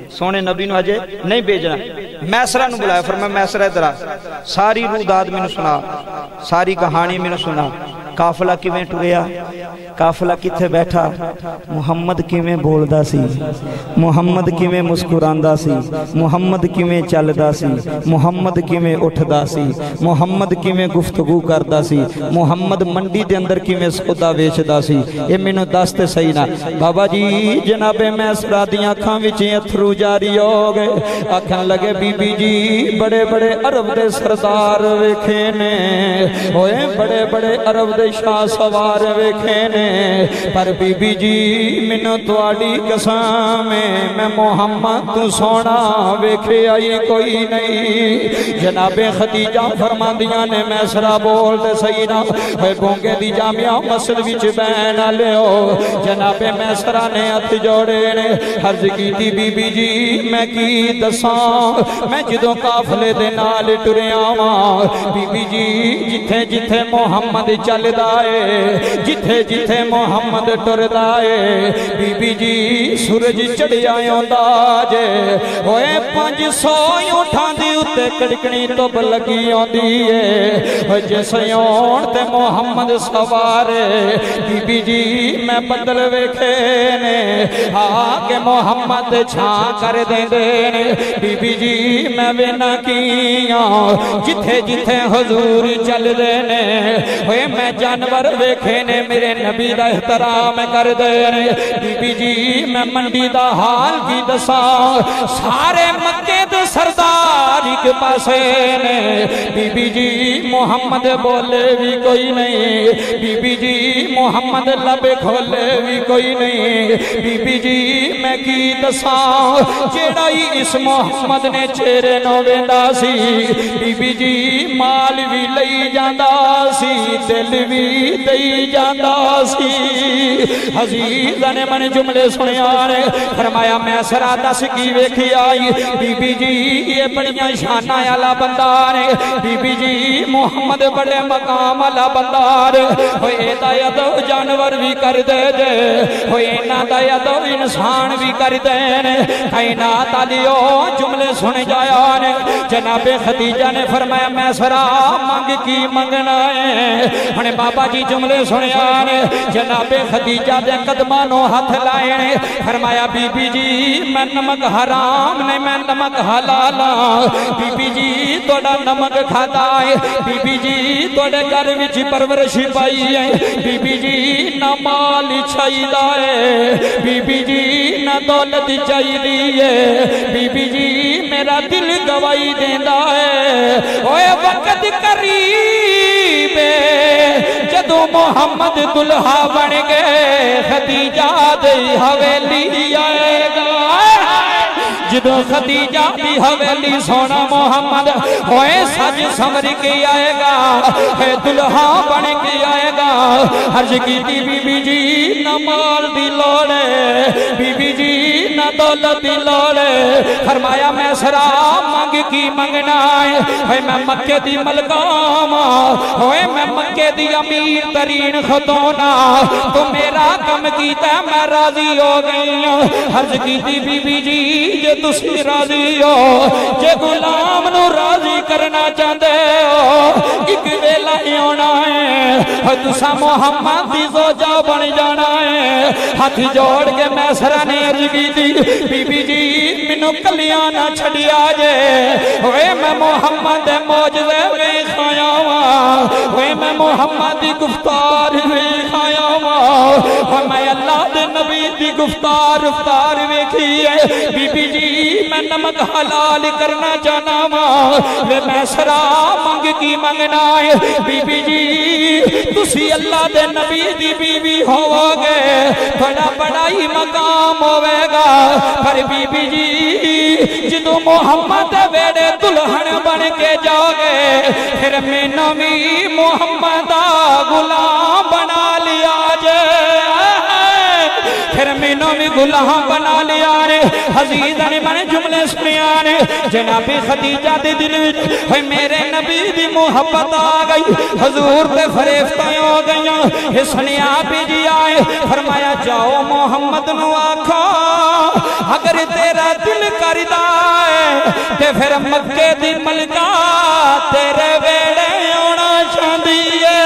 سونے نبی نو اجے نہیں بھیجنا میسرہ نو بلایا فرمایا میسرہ ادھر آ ساری روداد میں سنا ساری کہانی میں سنا قافلہ کیویں ٹریا قافلہ کتھے بیٹھا محمد کیویں بولدا سی محمد کیویں مسکراندا سی محمد کیویں چلدا سی محمد کیویں اٹھدا سی محمد کیویں گفتگو کردا سی محمد منڈی دے اندر کیویں سودا ویچدا سی اے مینوں دس تے صحیح نہ بابا جی جناب میسرہ دیاں اکھاں وچ اتھرو جاری ہو گئے آکھن لگے بی بی جی بڑے بڑے عرب دے سردار ویکھے نے ہوئے بڑے بڑے عرب دے شاہ سوار ویکھے نے پر بی بی جی منو تواڈی قسم میں محمد تو سونا ویکھے آئی کوئی نہیں جناب خدیجہ فرماندیاں نے میسرہ بول دے صحیح نہ ہوئے گونگے دی جامعہ مسجد وچ بین لے ہو جناب میسرہ نے ہتھ جوڑے نے عرض کی تھی بی بی جی میں کی دساں میں جدوں قافلے دے نال ٹریا واں بی بی جی جتھے جتھے محمد چل دائے جتھے جتھے محمد ٹر دائے بی بی جی سورج چڑھیا ہوندا جے ہوئے 500 اونٹھاں دی اُتے کڑکنی ٹوب لگی ہوندی ہے جس اونٹ تے محمد سوار بی بی جی میں بدل ویکھے نے آکے محمد چھاں کر دیں دے بی بی جی میں وینا کیاں جتھے جتھے حضور چل دینے ہوئے میں جانور ویکھے نے میرے نبی دا احترام کر دینے بی بی جی میں منڈی دا حال کی دساں سارے مکے دے سردار ایک پاسے نے بی بی جی محمد بولے بھی کوئی نہیں بی بی جی محمد لب کھولے بھی کوئی نہیں بی بی جی میں کی دساں جیڑائی اس محمد نے چہرے نو ویندا سی بی بی جی مال بھی لئی جاندا سی دل بھی دئی جاندا سی عزیزاں نے من جملے سنیا نے فرمایا میسرہ دس کی ویکھی آئی بی بی جی یہ بڑیاں شانہ والا بندہ نے بی بی جی محمد بڑے مقام والا بندہ نے ہوئے ہدایت جانور بھی کر دے دے ہوئے ہدایت انسان بھی کر دے نے کائنات علیو جملے سن جایا نے جناب خدیجہ نے فرمایا میسرہ مانگ کی منگنا ہے ہنے بابا جی جملے سنیا نے جناب خدیجہ دے قدمانوں ہاتھ لائے نے فرمایا بی بی جی میں نمک حرام نہیں میں نمک حلالا بی بی جی توڑا نمک کھاتا ہے بی بی جی توڑے گھر وچ پرورش پائی ہے بی بی جی نہ مال چاہیدا ہے بی بی جی نہ دولت چاہیدی ہے بی بی جی میرا دل گواہی دیندا ہے اوے وقت قریب جدو محمد دلہا بن گئے خدیجہ دی حویلی آئے گا جدو خدیجہ دی حویلی سونا محمد ہوئے سج سمر کے آئے گا ہے دلہا بن کے آئے گا عرض کی تھی بی بی جی نہ مال دی لوڑے بی بی جی نہ دولت دی لوڑے فرمایا میسرہ مانگ کی منگنا ہے میں مکے دی ملکام ہوئے میں مکے دی امیر ترین خطونا تو میرا کم کیتا ہے میں راضی ہو گئی عرض کی تھی بی بی جی یہ تسی راضی ہو جے غلام نو راضی کرنا چاہتے ہو ایک ویلا ہی ہونا ہے تسا محمد دی زوجہ بن جانا ہے ہاتھ جوڑ کے میسرہ نے عرض کی تھی بی بی جی منو کلیاں نہ چھڑی آجے ہوئے میں محمد موجزے میں کھایا ہوا ہوئے میں محمد دی گفتار میں کھایا ہوا میں اللہ دے نبی دی گفتار رفتار میں کھی ہے بی بی جی میں نمک حلال کرنا چاہنا ہوا میسرہ مانگ کی منگنا ہے بی بی جی تسی اللہ دے نبی دی بی بی ہو گے بڑا بڑا ہی مقام ہوئے گا پر بی بی جی جدو محمد ویڑے دلہن بن کے جاؤ گے پھر میں نبی محمد غلام بنا لیا جائے پھر مینوں میں غلام بنا لیا نے عزیزاں نے من جملے سنیا نے جناب خدیجہ دے دل وچ میرے نبی دی محبت آ گئی حضور تے فریفتہ ہو گئیاں سنیا بھی جی آئے فرمایا جاؤ محمد نو آکھا اگر تیرا دل کردا ہے تے پھر مکے دی ملکہ تیرے ویڑے آنا چاہندی ہے۔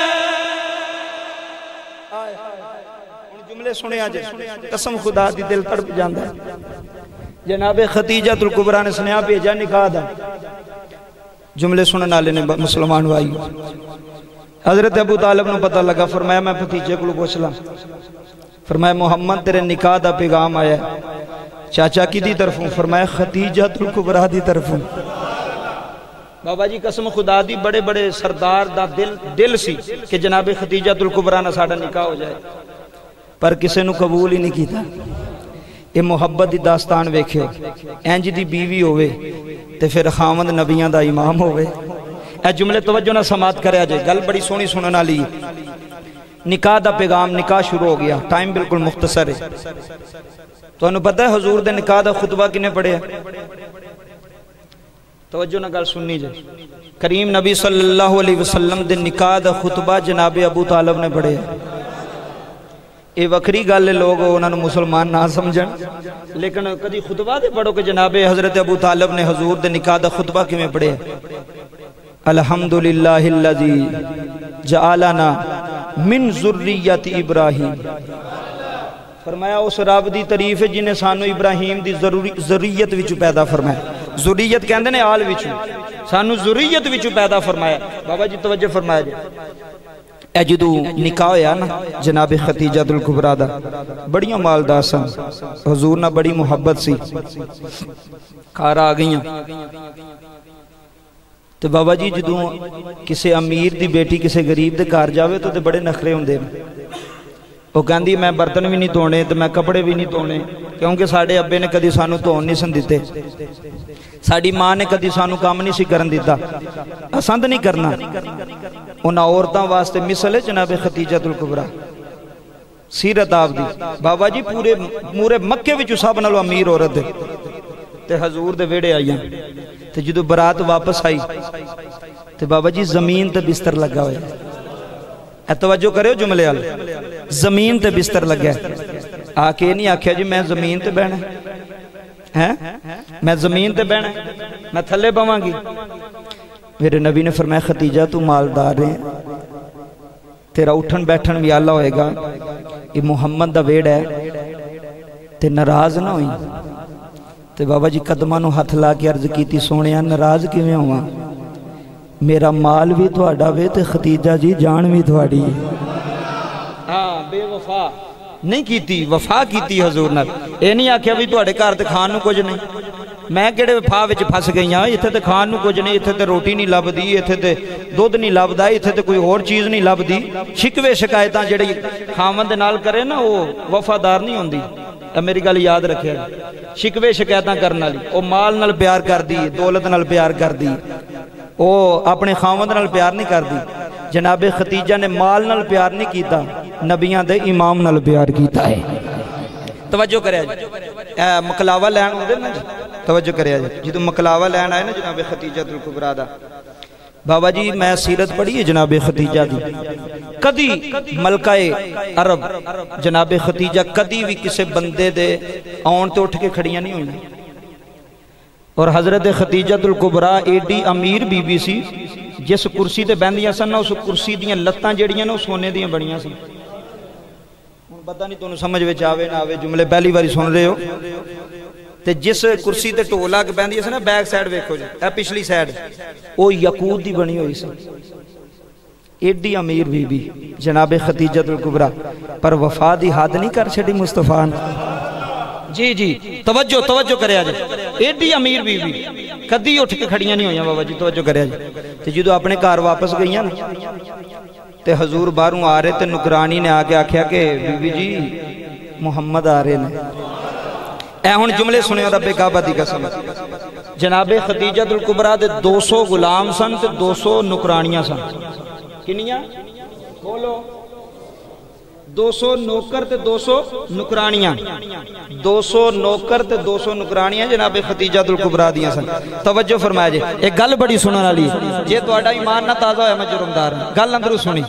جملے سنے آجے قسم خدا دی دل تڑپ جاندہ ہے۔ جناب خدیجہ الکبریٰ نے سنیا بھیجا نکاح دا، جملے سنن والے نے مسلمان وائی۔ حضرت ابو طالب نے پتہ لگا، فرمایا میں بھتیجے کو پوچھ لاں، فرمایا محمد تیرے نکاح دا پیغام آیا ہے، چاچا کی دی طرفوں؟ فرمایا خدیجہ الکبریٰ دی طرفوں۔ بابا جی قسم خدا دی بڑے بڑے سردار دا دل سی کہ جناب خدیجہ الکبریٰ نہ ساڑا نکاح ہو جائے، پر کسے نو قبول ہی نہیں کیتا۔ یہ محبت دی داستان ویکھے اینج دی بیوی ہوئے تے پھر خامد نبیان دا امام ہوئے۔ اے جملے توجہ نہ سماعت کرے آجے، گل بڑی سونی سننا لی۔ نکاح دا پیغام، نکاح شروع ہو گیا، ٹائم بالکل مختصر ہے۔ تو انہوں پتہ ہے حضور دے نکاح دا خطبہ کنے پڑھے ہے؟ توجہ نہ گل سننی جائے، کریم نبی صلی اللہ علیہ وسلم دے نکاح دا خطبہ جناب ابو طالب نے پڑھے ہے۔ یہ وکری گل لوگ انہوں نے مسلمان نہ سمجھن، لیکن کدی خطبہ دے پڑھو کہ جناب حضرت ابو طالب نے حضور دے نکاح دا خطبہ کی میں پڑھے ہے؟ الحمدللہ اللذی جعلنا من ذریت ابراہیم، فرمایا اس رب دی تعریف ہے جنہیں سانو ابراہیم دی ذریت وچو پیدا فرمایا۔ ذریت کہندے نے آل وچو، سانو ذریت وچو پیدا فرمایا۔ بابا جی توجہ فرمایا جائے، اے جدو نکاح ہویا نا جناب خدیجہ الکبریٰ دا، بڑیاں مالدار سن، حضور نہ بڑی محبت سی، کھارا آگئیاں۔ تو بابا جی جدو کسے امیر دی بیٹی کسے غریب دے کار جاوے تو بڑے نخرے ہوں دے، وہ کہندی میں برتن بھی نہیں تونے تو میں کپڑے بھی نہیں تونے، کیونکہ ساڑھے ابے نے کدی سانو تون نہیں سن دیتے، ساڑھی ماں نے کدی سانو کام نہیں سی کرن دیتا، پسند نہیں کرنا۔ انہاں عورتاں واسطے مثل ہے جناب خدیجہ الکبریٰ، سیرت آپ دی۔ بابا جی پورے مکے وچ سب نالوں امیر عورت ہے، تے حضور دے ویڑے آئیاں، تے جدو برات واپس آئی تے بابا جی زمین تے بستر لگا ہویا، اے توجہ کرے ہو جملے آل، زمین تے بستر لگا ہے۔ آکے نہیں آکھیا جی میں زمین تے بہنا ہے، میں زمین تے بہنا ہے، میں تھلے پاواں گی۔ میرے نبی نے فرمایا خدیجہ تو مالدار ہے، تیرا اٹھن بیٹھن بھی اللہ ہوئے گا، یہ محمد دا ویڑ ہے، تے ناراض نہ ہوئی۔ تے بابا جی قدمہ نو ہاتھ لا کے عرض کی تھی، سونیا ناراض کیویں ہوا؟ میرا مال بھی تھوڑا وے تے خدیجہ جی جان بھی تھوڑی۔ ہاں بے وفا نہیں کیتی، وفا کیتی حضور نے۔ اے نہیں آکھیا بھی تھوڑے گھر تے کھان نو کچھ نہیں، میں کیڑے وفا وچ پھس گئی ہاں، ایتھے تے کھان نو کچھ نہیں، ایتھے تے روٹی نہیں لبدی، ایتھے تے دودھ نہیں لبدا، ایتھے تے کوئی اور چیز نہیں لبدی۔ شکوے شکایتاں جڑی خاوند نال کرے نا وہ وفادار نہیں ہوندی، میری گل یاد رکھے۔ شکوے شکایتاں کرن والی او مال نال پیار کردی، دولت نال پیار کردی، او اپنے خاوند نال پیار نہیں کردی۔ جناب خدیجہ نے مال نال پیار نہیں کیتا، نبیاں دے امام نال پیار کیتا ہے۔ توجہ کرے جی، مکلاوہ لین ہوندے نا جی، توجہ کرے جی، جدو مکلاوہ لین آئے نا جناب خدیجہ الکبریٰ دا، بابا جی میں سیرت پڑھی ہے جناب خدیجہ دی، کدی ملکہ عرب جناب خدیجہ کدی بھی کسے بندے دے آن تو اٹھ کے کھڑیاں نہیں ہوئی، اور حضرت خدیجہ الکبریٰ ایڈی امیر بی بی سی، جس کرسی تے بیندیاں سن نا اس کرسی دیاں لتاں جڑیاں نا سونے دیاں بڑیاں سن۔ پتہ نہیں تو سمجھ وچ آوے نہ آوے، جملے پہلی باری سن رہے ہو۔ تے جس کرسی تے ٹولا کے بیندیاں سن نا، بیک سائڈ ویکھو جی، اے پچھلی سائڈ، وہ یقوت دی بنی ہوئی سی۔ ایڈی امیر بی بی جناب خدیجہ الکبریٰ، پر وفا دی حد نہیں کر چھڑی مصطفیٰ نے۔ جی جی توجہ کرے آجے، ایڈی امیر بی بی کدی اٹھ کے کھڑیاں نہیں ہویاں بابا جی، توجہ کرے آجے۔ تے جدو اپنے کار واپس گئیاں نا، تے حضور باہروں آ رہے تے نکرانی نے آکے آکھیا کہ بی بی جی محمد آ رہے نے۔ اے ہن جملے سنے رب کعبہ دی قسم، جناب خدیجہ الکبریٰ دے 200 غلام سن تے 200 نکرانیاں سن۔ کنیاں؟ بولو 200 نوکر تے 200 نکرانیاں 200 نوکر تے 200 نکرانیاں جناب خدیجہ الکبریٰ دیاں سن توجہ فرمایا جی ایک گل بڑی سنن والی جے تہاڈا ایمان نہ تازہ ہویا میں جرمدار ہوں گل اندروں سنی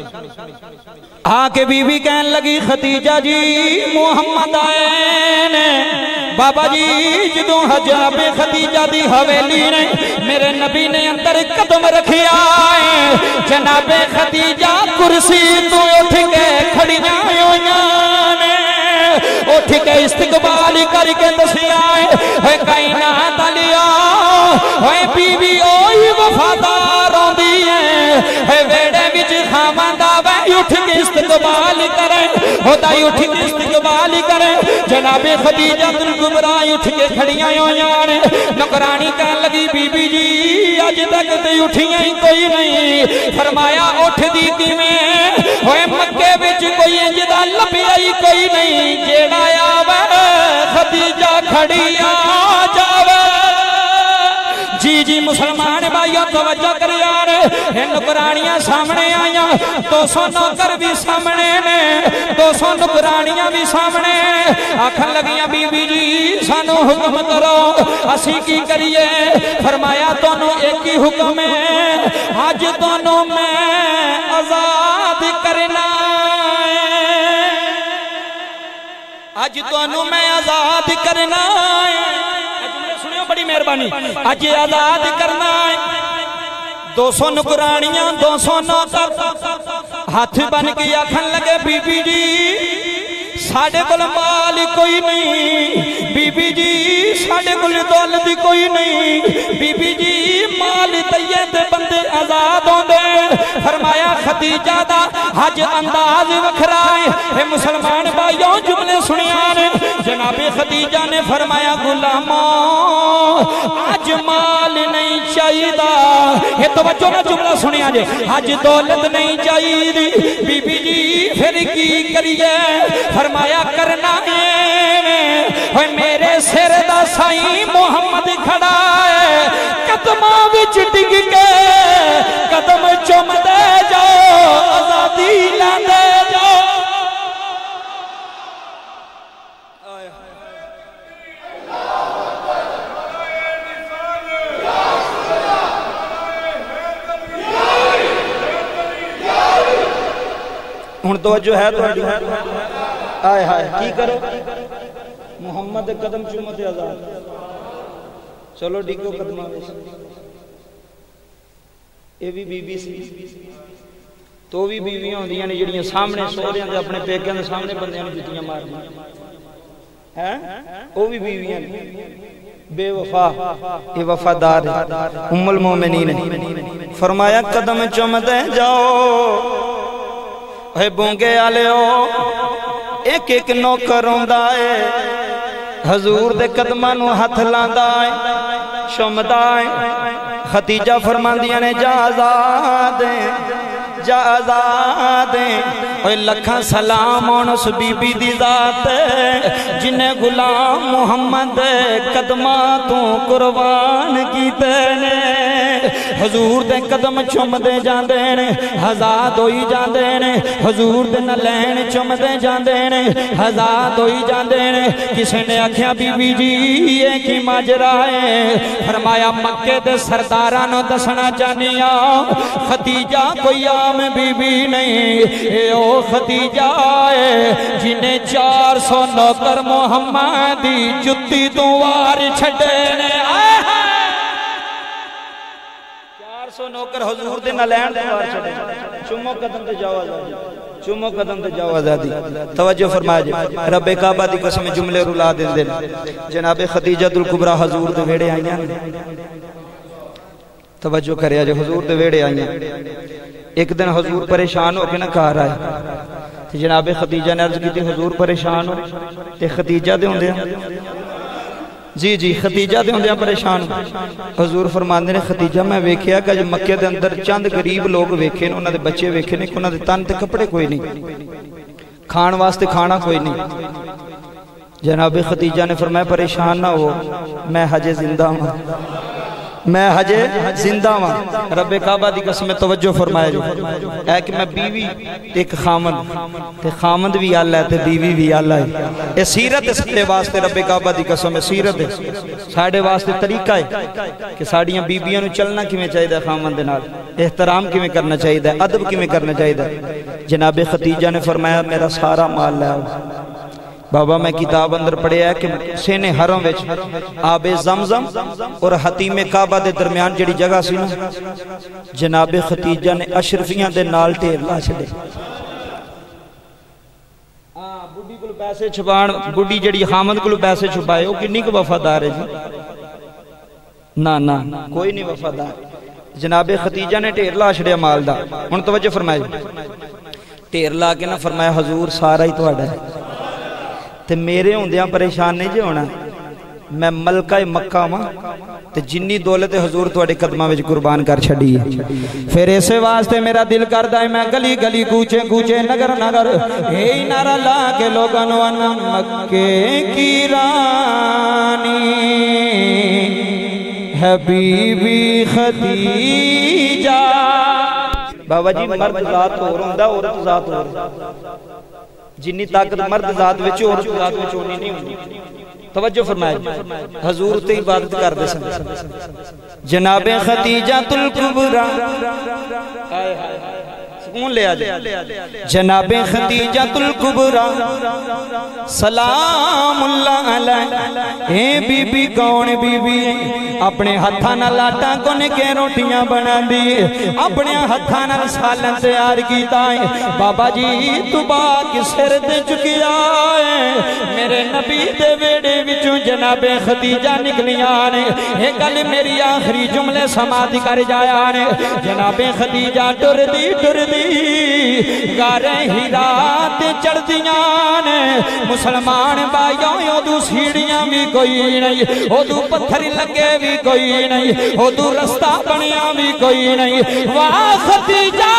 آ کے بی بی کہن لگی خدیجہ جی محمد آئے نے بابا جی جدوں حجاب خدیجہ دی حویلی نے میرے نبی نے اندر قدم رکھیا ہے جناب خدیجہ کرسی تو اٹھ کے کھڑیاں ہویاں نے اٹھ کے استقبال کر کے دسیا ہے کائنات علیا ہے بی بی اوہی وفادار ہوندی ہے ویڑے وچ خاوند آوے اٹھ کے استقبال کرے خدائی اٹھ کے استقبال کرے جناب خدیجہ الکبریٰ اٹھ کے کھڑیاں ہویاں نے نوکرانی کہن لگی بی بی جی اج تک تے اٹھیاں ہی کوئی نہیں فرمایا اٹھ دی کیویں ہوئے مکے وچ کوئی انج دا لبیا ہی کوئی نہیں جیڑا آوے خدیجہ کھڑیاں جاوے جی جی مسلمان بھائیوں توجہ کر یار نوکرانیاں سامنے آیاں 200 نوکر بھی سامنے نے 200 نوکرانیاں بھی سامنے آکھن لگیاں بی بی جی سانو حکم کرو اسی کی کریے فرمایا تونوں ایک ہی حکم ہے آج تونوں میں آزاد کرنا آج تونوں میں آزاد کرنا بڑی مہربانی آج آزاد کرنا ہے 200 نکرانیاں 200 نوکر ہاتھ بن کے آکھن لگے بی بی جی ساڑھے کل مال کوئی نہیں بی بی جی ساڑھے کل دولت کوئی نہیں بی بی جی مال تیے دے بندے آزاد ہوں دے فرمایا خدیجہ دا حج انداز وکھرائے اے مسلمان بھائیوں جملے سنیانے جناب خدیجہ نے فرمایا غلاموں آج مال نہیں چاہیے دا یہ توجہ نہ جملہ سنیا جے آج دولت نہیں چاہیے دی بی بی جی پھر کی کریے فرمایا کرنا ہے میرے سر دا سائی محمد کھڑا ہے قدمہ وچ ڈگ کے قدم چوم دے جاؤ آزادی نہ دے جاؤ ہن توجہ ہے تو آئے ہائے کی کرو محمد قدم چومت آزاد چلو ڈگو قدمہ اے بھی بی بی سی تو بھی بیویاں ہوندیاں نے جڑیاں سامنے سوریاں دے اپنے پیکیاں دے سامنے بندیاں نے جتیاں مار دیا ہیں وہ بھی بیویاں بے وفا یہ وفادار ام المومنین فرمایا قدم چومتے جاؤ اے بونگے آلے ہو ایک ایک نوکر ہوندا ہے حضور دے قدماں نو ہتھ لاندا ہے چومدا ہے خدیجہ فرماندیاں نے جا آزاد جا آزاد اوہ لکھاں سلام اونس بی بی دی ذات جنہیں غلام محمد قدماں تو قربان کیتے نے حضور دے قدم چم دے جاندے نے آزاد ہوئی جاندے نے حضور دے نلین چم دے جاندے نے آزاد ہوئی جاندے نے کسی نے آکھیا بی بی جی یہ کی ماجرا ہے فرمایا مکے دے سردارانو دسنا چاہنیا خدیجہ کوئی عام بی بی نہیں اے او خدیجہ ہے جنہیں 400 نوکر محمدی جتی دوار چھڑے نے 400 نوکر حضور دے نلین دوار چھڑے چمو قدم تے جاؤ آزادی چمو قدم تے جاؤ آزادی توجہ فرمایا جی رب کعبہ دی قسم جملے رلا دن دن جناب خدیجہ الکبریٰ حضور دے ویڑے آئیاں توجہ کریا جو حضور دے ویڑے آئیاں ایک دن حضور پریشان ہو کے نہ کہا رہا ہے جناب خدیجہ نے عرض کی تھی حضور پریشان ہو تے خدیجہ دے ہوں دے جی جی خدیجہ دے ہوں دے پریشان ہو حضور فرماندے نے خدیجہ میں ویکھیا کہ جو مکہ دے اندر چند غریب لوگ ویکھے نے انہاں دے بچے ویکھے نے انہاں دے تن تے کپڑے کوئی نہیں کھان واسطے کھانا کوئی نہیں جناب خدیجہ نے فرمایا پریشان نہ ہو میں حج زندہ ہوں میں ہجے زندہ ہاں رب کعبہ دی قسم توجہ فرمایا جو اے کہ میں بیوی ایک خامند تے خامند بھی اللہ ہے تے بیوی بھی اللہ ہے اے سیرت ہے ساڈے واسطے رب کعبہ دی قسم سیرت ہے ساڈے واسطے طریقہ ہے کہ ساڈیاں بیبیاں نو چلنا کیویں چاہیدا ہے خامند دے نال احترام کیویں کرنا چاہیدا ہے ادب کیویں کرنا چاہیدا ہے جناب ختیجہ نے فرمایا میرا سارا مال لے آؤ بابا میں کتاب اندر پڑھے ہے کہ سین حرم وچ آب زمزم اور حتیم کعبہ دے درمیان جڑی جگہ سی نا جناب ختیجہ نے اشرفیاں دے نال ٹھیر لا چھڈے بڈی کول پیسے چھپان بڈی جڑی خامد کول پیسے چھپائے او کنی کو وفادار ہے جی نا نا کوئی نہیں وفادار جناب ختیجہ نے ٹھیر لا چھڈیا مال دا ہن توجہ فرمائے ٹھیر لا کے نہ فرمایا حضور سارا ہی تہاڈا ہے تے میرے ہوندیاں پریشان نہیں جے ہونا میں ملکہ مکہ ماں تے جنی دولت حضور تواڈے قدماں وچ قربان کر چھڈی ہے پھر اسے واسطے میرا دل کردا ہے میں گلی گلی کوچے کوچے نگر نگر اے نعرہ لا کے لوگاں نو انا مکے کی رانی ہے بی بی ختیجہ بابا جی مرد ذات ہو رہا عورت ذات ہو رہا جنی طاقت مرد ذات وچ عورت ذات وچ ہونی نہیں ہوندی توجہ فرمائے حضور تے عبادت کر دے سن جناب ختیجہ الکبریٰ سکون لے آ جائے جناب ختیجہ الکبریٰ سلام اللہ علیہ اے بی بی کون بی بی اپنے ہتھاں لاٹاں کو نکے روٹیاں بنا دی اپنے ہتھاں سالن تیار کیتا ہے بابا جی تو باق سر دے چکیا ہے میرے نبی دے ویڑے وچوں جناب ختیجہ نکلیاں نے ایک گل میری آخری جملے سماعت کر جایا نے جناب ختیجہ ٹر دی گارے ہیرات چڑھ دیاں نے مسلمان بائیوں ادو سیڑیاں بھی کوئی نہیں ادو پتھر لگے بھی کوئی نہیں ادو رستہ بنیا بھی کوئی نہیں واہ ختیجہ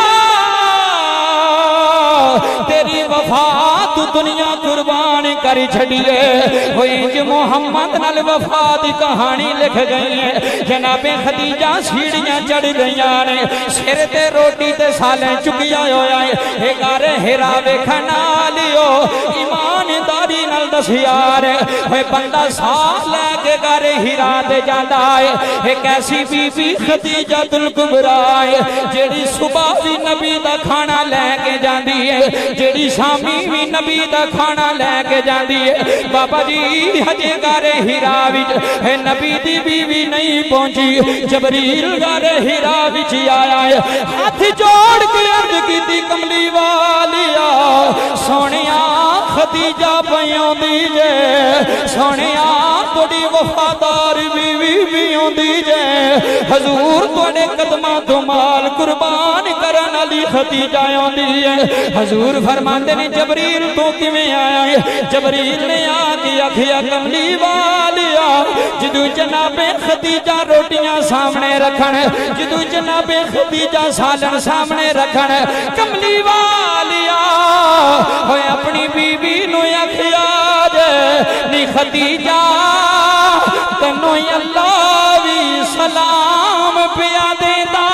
تیری وفا تو دنیا قربان کر چھڑیے وہ انج محمد نال وفا دی کہانی لکھ گئی ہے جناب ختیجہ سیڑیاں چڑھ گئیاں نے سر تے روٹی تے سالیں چکیا ہویا ہے اے گارے ہیرا ویکھنا لیو ایمانداری نال دسیار ہے بندہ سال لے کے گارے ہیرا تے جاندا ہے ایک ایسی بی بی ختیجہ الکبریٰ ہے جیڑی صبح بھی نبی دا کھانا لے کے جاندی ہے جیڑی شامی بھی نبی دا کھانا لے کے جاندی ہے بابا جی ہجے گارے ہیرا وچ ہے نبی دی بیوی نہیں پہنچی جبریل گارے ہیرا وچ آیا ہے ہاتھ جوڑ کے عرض کیتی کملی والیا سونیا ختیجہ پیوں دیجے سونیا توڑی وفادار بیوی بیوں دیجے حضور توڑے قدمہ تو مال قربان کرن علی ختیجہ دیجے حضور فرماندے نے جبریل تو کیویں آیا ہے جبریل نے آگے اکھیا کملی والیا جدو جناب ختیجہ روٹیاں سامنے رکھن جدو جناب ختیجہ سالن سامنے رکھن کملی والیا ہوئے اپنی بی بی نو اکھیا جے نی ختیجہ تنو اللہ بھی سلام پیا دیندہ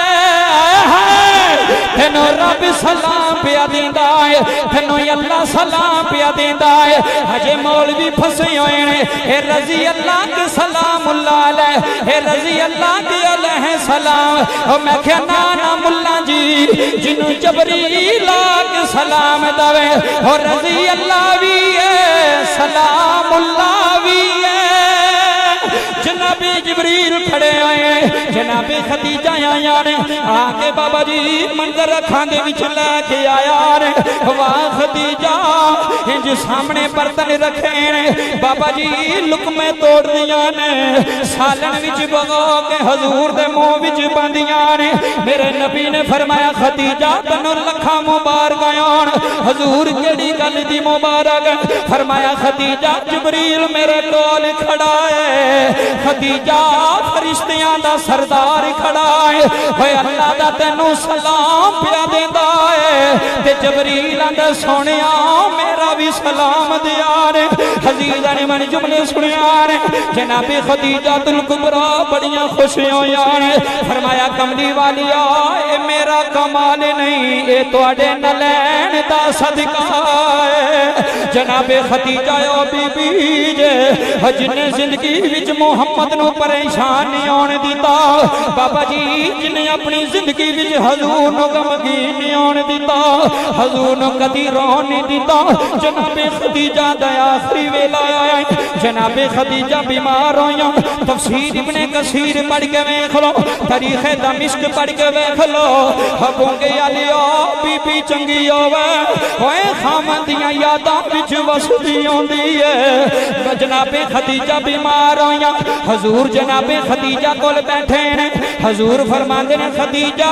تینو رب سلام پیا دیندہ ہے تینو اللہ سلام پیا دیندہ ہے ہجے مولوی پھسے ہوئے ہیں اے رضی اللہ کے سلام اللہ علیہ اے رضی اللہ کے علیہ سلام اور میں کہا نانا ملا جی جنہوں جبریل کے سلام دوے اور رضی اللہ بھی ہے سلام اللہ بھی ہے جناب جبریل کھڑے آئے ہیں جناب ختیجہ آیا نے آگے بابا جی منظر رکھان دے وچ لے کے آیا نے واہ ختیجہ انج سامنے برتن رکھے نے بابا جی لقمے توڑ دیا نے سالن وچ بگو کے حضور دے منہ وچ باندیاں نے میرے نبی نے فرمایا ختیجہ تنو لکھا مبارک آیان حضور کیڑی گل دی مبارک فرمایا ختیجہ جبریل میرے کول کھڑا ہے خدیجہ فرشتیاں دا سردار کھڑا ہے ہوئے اللہ دا تینوں سلام پیا دیندا ہے تے جبریل آندا سونیا میرا بھی سلام دیا رے حضیزہ نے من جملے سنیا رے جناب خدیجہ الکبریٰ بڑیاں خوشیوں یار فرمایا کملی والیا اے میرا کمال نہیں اے توڑے نلین دا صدقہ ہے جناب خدیجہ او بی بی جے جنہیں زندگی وچ محمد نو پریشان نہیں ہونے دیتا بابا جی جنہیں اپنی زندگی وچ حضور نو غمگین نہیں ہونے دیتا حضور نو کدی رون نہیں دیتا جناب خدیجہ دا آخری ویلا آیا جناب خدیجہ بیمار ہویا تفسیر ابن کثیر پڑھ کے ویکھ لو تاریخ دمشق پڑھ کے ویکھ لو حبونگے علیہ بی بی چنگی ہوئے ہوئے خامندیاں یاداں وچ وسدی ہوندی ہے جناب خدیجہ بیمار ہویا حضور جناب خدیجہ کول بیٹھے ہیں حضور فرماندے نے خدیجہ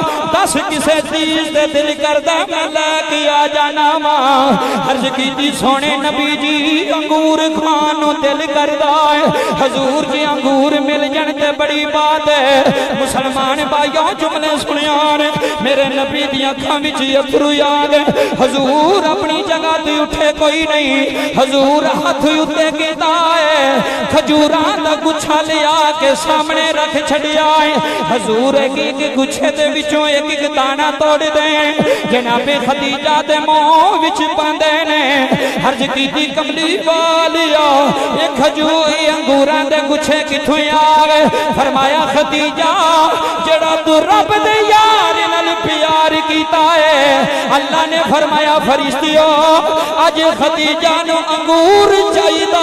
دس کسے چیز دے دل کردہ میں لے کے آ جانا ماں عرض کی تھی سونے نبی جی انگور کھانو دل کردہ ہے حضور جی انگور مل جنتے بڑی بات ہے مسلمان بھائیوں جملے سنیان میرے نبی دیا کھامیچی اترو یاد ہے حضور اپنی جگہ تے اٹھے کوئی نہیں حضور ہاتھ اتے کیتا ہے کھجوران دا گچھا لیا کے سامنے رکھ چھڑیا ہے حضور ایک ایک گچھے دے بچوں ایک ایک دانا توڑ دیں جناب خدیجہ دے موہ وچ پاندے نے حرج کی تھی کملی والیا ایک کھجوئی انگوران دے گچھے کتھوں آگئے فرمایا خدیجہ جڑا تو رب دے یار نل پیار کیتا ہے اللہ نے فرمایا فرشتیوں آج خدیجہ نو انگور چاہیدہ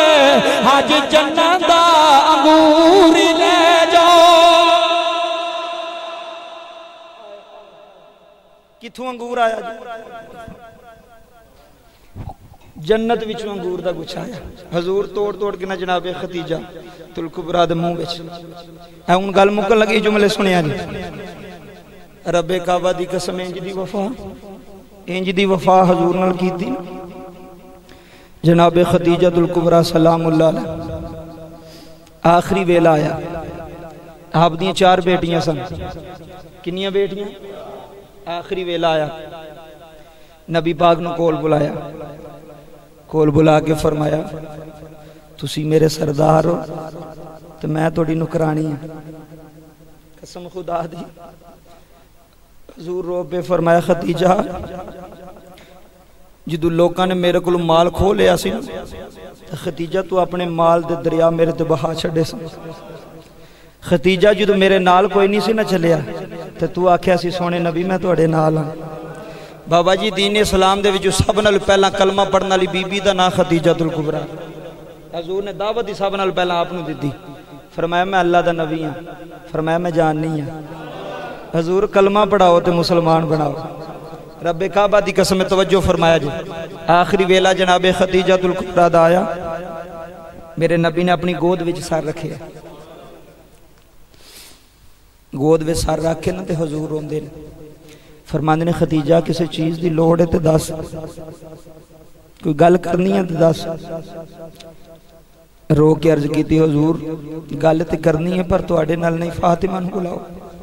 ہے آج جنت دا انگور لے جاؤ کتھوں انگور آیا جنت وچوں انگور دا گچھا آیا حضور توڑ توڑ کے نہ جناب خدیجہ الکبریٰ دے منہ وچ اے ان گل مکن لگی جملے سنیا جی رب کعبہ دی قسم انج دی وفا حضور نال کیتی جناب خدیجہ الکبریٰ سلام اللہ علیہ آخری ویلا آیا آپ دیاں 4 بیٹیاں سن کنیاں بیٹیاں آخری ویلا آیا نبی پاک نے کول بلا کے فرمایا تسی میرے سردار ہو تو میں توڑی نکرانی ہے قسم خدا دی حضور رو پہ فرمایا خدیجہ جدو لوکاں نے میرے کلو مال کھو لیا سی خدیجہ تو اپنے مال دے دریا میرے تے بہا چھڑے سی خدیجہ جدو میرے نال کوئی نہیں سی نہ چلیا تو آکھیا سی سونے نبی میں توڑے نال ہاں بابا جی دین اسلام دے وچوں سب نال پہلا کلمہ پڑھن والی بی بی دا نام خدیجہ الکبریٰ حضور نے دعوت دی سب نال پہلا آپ نو دتی فرمایا میں اللہ دا نبی ہاں فرمایا میں جان نہیں ہاں حضور کلمہ پڑھاؤ تے مسلمان بناؤ رب کعبہ دی قسم توجہ فرمایا جی آخری ویلا جناب خدیجہ الکبریٰ دا آیا میرے نبی نے اپنی گود وچ سر رکھے گود وچ سر رکھے نا تے حضور روندے نے فرماندے نے خدیجہ کسی چیز دی لوڑ ہے تے دس کوئی گل کرنی ہے تے دس رو کے عرض کی تھی حضور گل تے کرنی ہے پر تواڈے نال نہیں فاطمہ نو بلاؤ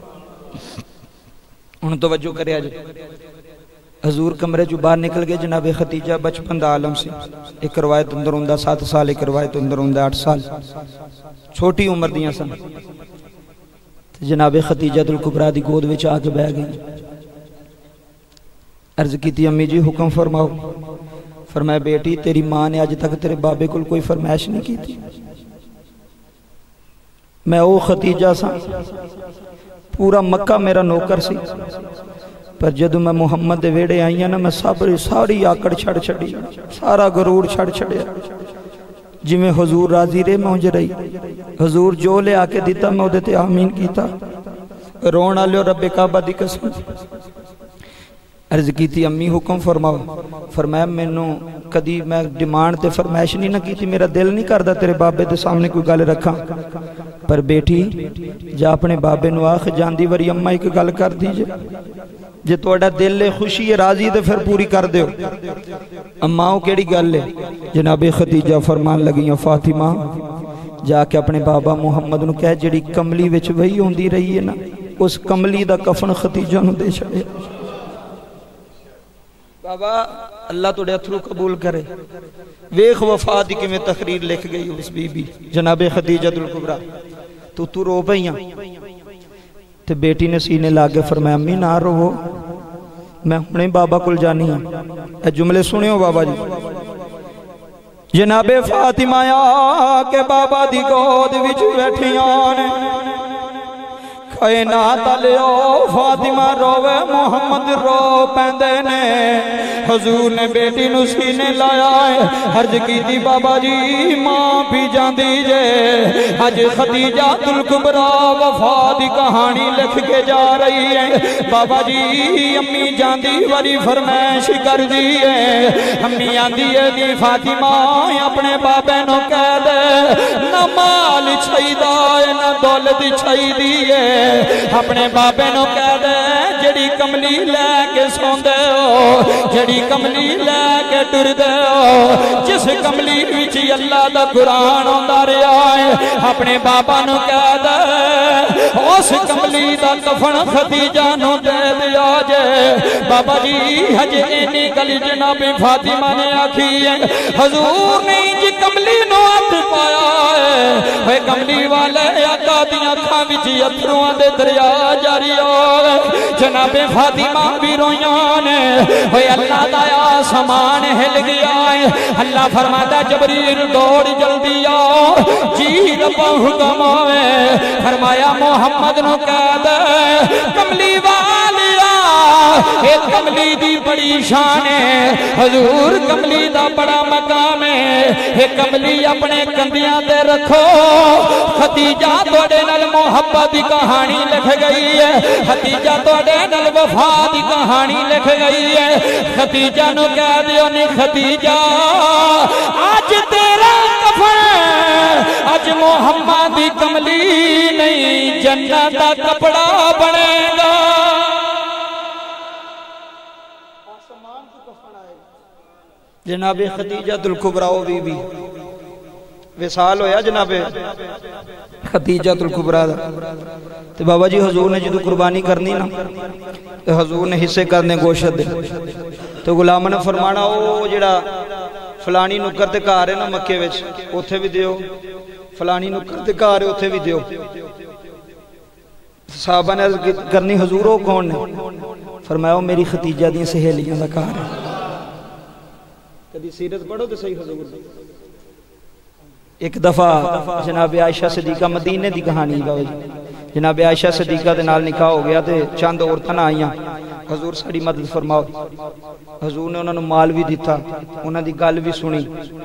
ان توجہ کرے آج حضور کمرے جو باہر نکل گئے جناب خدیجہ بچپن دا عالم سے ایک روایت اندر ہوندہ 7 سال ایک روایت اندر ہوندہ 8 سال چھوٹی عمر دیاں سن جناب خدیجہ الکبریٰ دی گود وچ آ کے بیٹھ گئی عرض کی تھی امی جی حکم فرماؤ فرمایا بیٹی تیری ماں نے آج تک تیرے بابے کو کوئی فرمائش نہیں کی تھی میں او خدیجہ سا پورا مکہ میرا نوکر سی پر جدو میں محمد دے ویڑے آئی ہیں نا میں ساری آکڑ چھڑ چھڑی سارا غرور چھڑ چھڑیا جی میں حضور راضی رہے مجھے رہی حضور جو لے آکے دیتا میں ادھے تے آمین کیتا رونا لے رب کعبہ دی قسم عرض کی تھی امی حکم فرماؤ فرمایا میں نو کدی میں ڈیمانڈ تے فرمائش نہیں نہ کی تھی میرا دل نہیں کردہ تیرے بابے دے سامنے کوئی گل رکھا پر بیٹی جا اپنے بابے نو آخ جاندی وری اممہ ایک گل کر دیجئے جے توڑا دل لے خوشی راضی دے پھر پوری کر دیو اماؤں کیڑی گل لے جناب خدیجہ فرمان لگیاں فاطمہ جا کے اپنے بابا محمد نو کہہ جڑی کملی وچ وہی ہوندی رہی ہے نا اس کملی دا کفن خدیجہ نو دے چھڑے بابا اللہ توڑے اتھرو قبول کرے ویخ وفا دی کہ میں تقریر لکھ گئی اس بی بی جناب خدیجہ الکبریٰ تو رو پئیاں تے بیٹی نے سینے لاگے فرمایا امی نہ رو میں ہنے بابا کل جانی ہوں اے جملے سنے ہو بابا جی جناب فاطمہ یا کہ بابا دی گود وچ بیٹھیاں کائنات لیو فاطمہ روے محمد رو پیندے نے حضور نے بیٹی نو سینے لایا ہے عرض کی تھی بابا جی ماں بھی جاندی جے اج خدیجہ الکبریٰ وفا دی کہانی لکھ کے جا رہی ہے بابا جی امی جاندی وری فرمائش کر دی ہے امی آندی ہے دی فاطمہ اپنے بابے نو کہہ دے نہ مال چھائیدہ ہے نہ دولت چھائیدی ہے اپنے بابے نو کہہ دے جڑی کملی لے کے سون دے ہو جڑی کملی لے کے ٹر دے ہو جس کملی وچی اللہ دا قرآن ہوندہ رہا ہے اپنے بابا نو کہہ دے اس کملی دا کفن خدیجہ نو دے دیا جے بابا جی حج اینی گلی جناب فاطمہ نے آکھی ہے حضور نے جی کملی نو ہاتھ پایا ہے وہ کملی والے آقا دیاں کھاں وچی اتھروਆਂ دے دریا جاری ہو جناب فاطمہ بھی رویاں نے وہ اللہ دا آسمان ہل گیا ہے اللہ فرماتا جبریل دوڑ جلدی آؤ جی ربا حکم ہوئے فرمایا محمد نو کہہ دے کملی والیا ایک کملی دی بڑی شان ہے حضور کملی دا بڑا مقام ہے ایک کملی اپنے کندیاں دے رکھو خدیجہ توڑے نل محبت دی کہانی لکھ گئی ہے خدیجہ توڑے نل وفا دی کہانی لکھ گئی ہے خدیجہ نو کہہ دیو نی خدیجہ آج تیرا کفن آج محمد دی کملی نہیں جنت دا کپڑا بنے گا جناب خدیجہ الکبریٰ بی بی وصال ہویا جناب خدیجہ الکبریٰ تو بابا جی حضور نے جدو قربانی کرنی نا تو حضور نے حصے کرنے گوشت دے تو غلام نے فرمانا او جڑا فلانی نکر تے کار ہے نا مکے وچ اوتھے بھی دیو فلانی نکر تے کار ہے اوتھے بھی دیو صحابہ نے کرنی حضور ہو کون نے فرمایا وہ میری خدیجہ دی سہیلیاں دا کار ہے کدی سیرت پڑھو تو صحیح حضور ایک دفعہ جناب عائشہ صدیقہ مدینے دی کہانی بابا جی جناب عائشہ صدیقہ دے نال نکاح ہو گیا تے چند عورتاں آئیاں حضور ساڑی مدد فرماؤ حضور نے انہوں نے مال بھی دیتا انہوں دی گل بھی سنی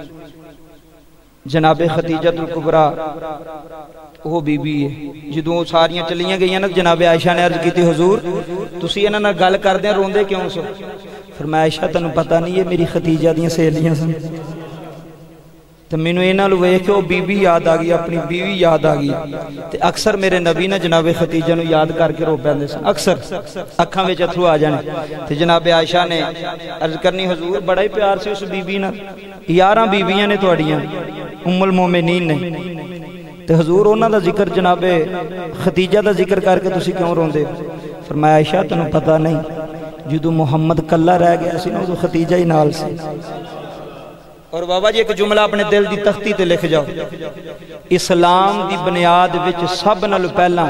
جناب خدیجہ الکبریٰ وہ بی بی ہے جدوں ساریاں چلیاں گئیاں نا جناب عائشہ نے عرض کی تھی حضور تسی انہاں نال گل کر دیں روندے کیوں سو فرمایا عائشہ تنو پتہ نہیں ہے میری خدیجہ دیاں سہیلیاں سن تو میں نے انہاں لوے کہ وہ بی بی یاد آگئی اپنی بیوی یاد آگئی تو اکثر میرے نبی نے جناب خدیجہ نو یاد کر کے رو پہندے سن اکثر اکھاں وچ اتھرو آ جانے تو جناب عائشہ نے عرض کرنی حضور بڑا ہی پیار سے اس بی بی نا 11 بیویاں نے تواڈیاں ام المومنین نے تو حضور انہاں دا ذکر جناب خدیجہ دا ذکر کر کے تسی کیوں روندے فرمایا عائشہ تنو پتہ نہیں جدو محمد کلہ رہ گیا سی نا تو خدیجہ ہی نال سی اور بابا جی ایک جملہ اپنے دل دی تختی تے لکھ جاؤ اسلام دی بنیاد وچ سب نال پہلا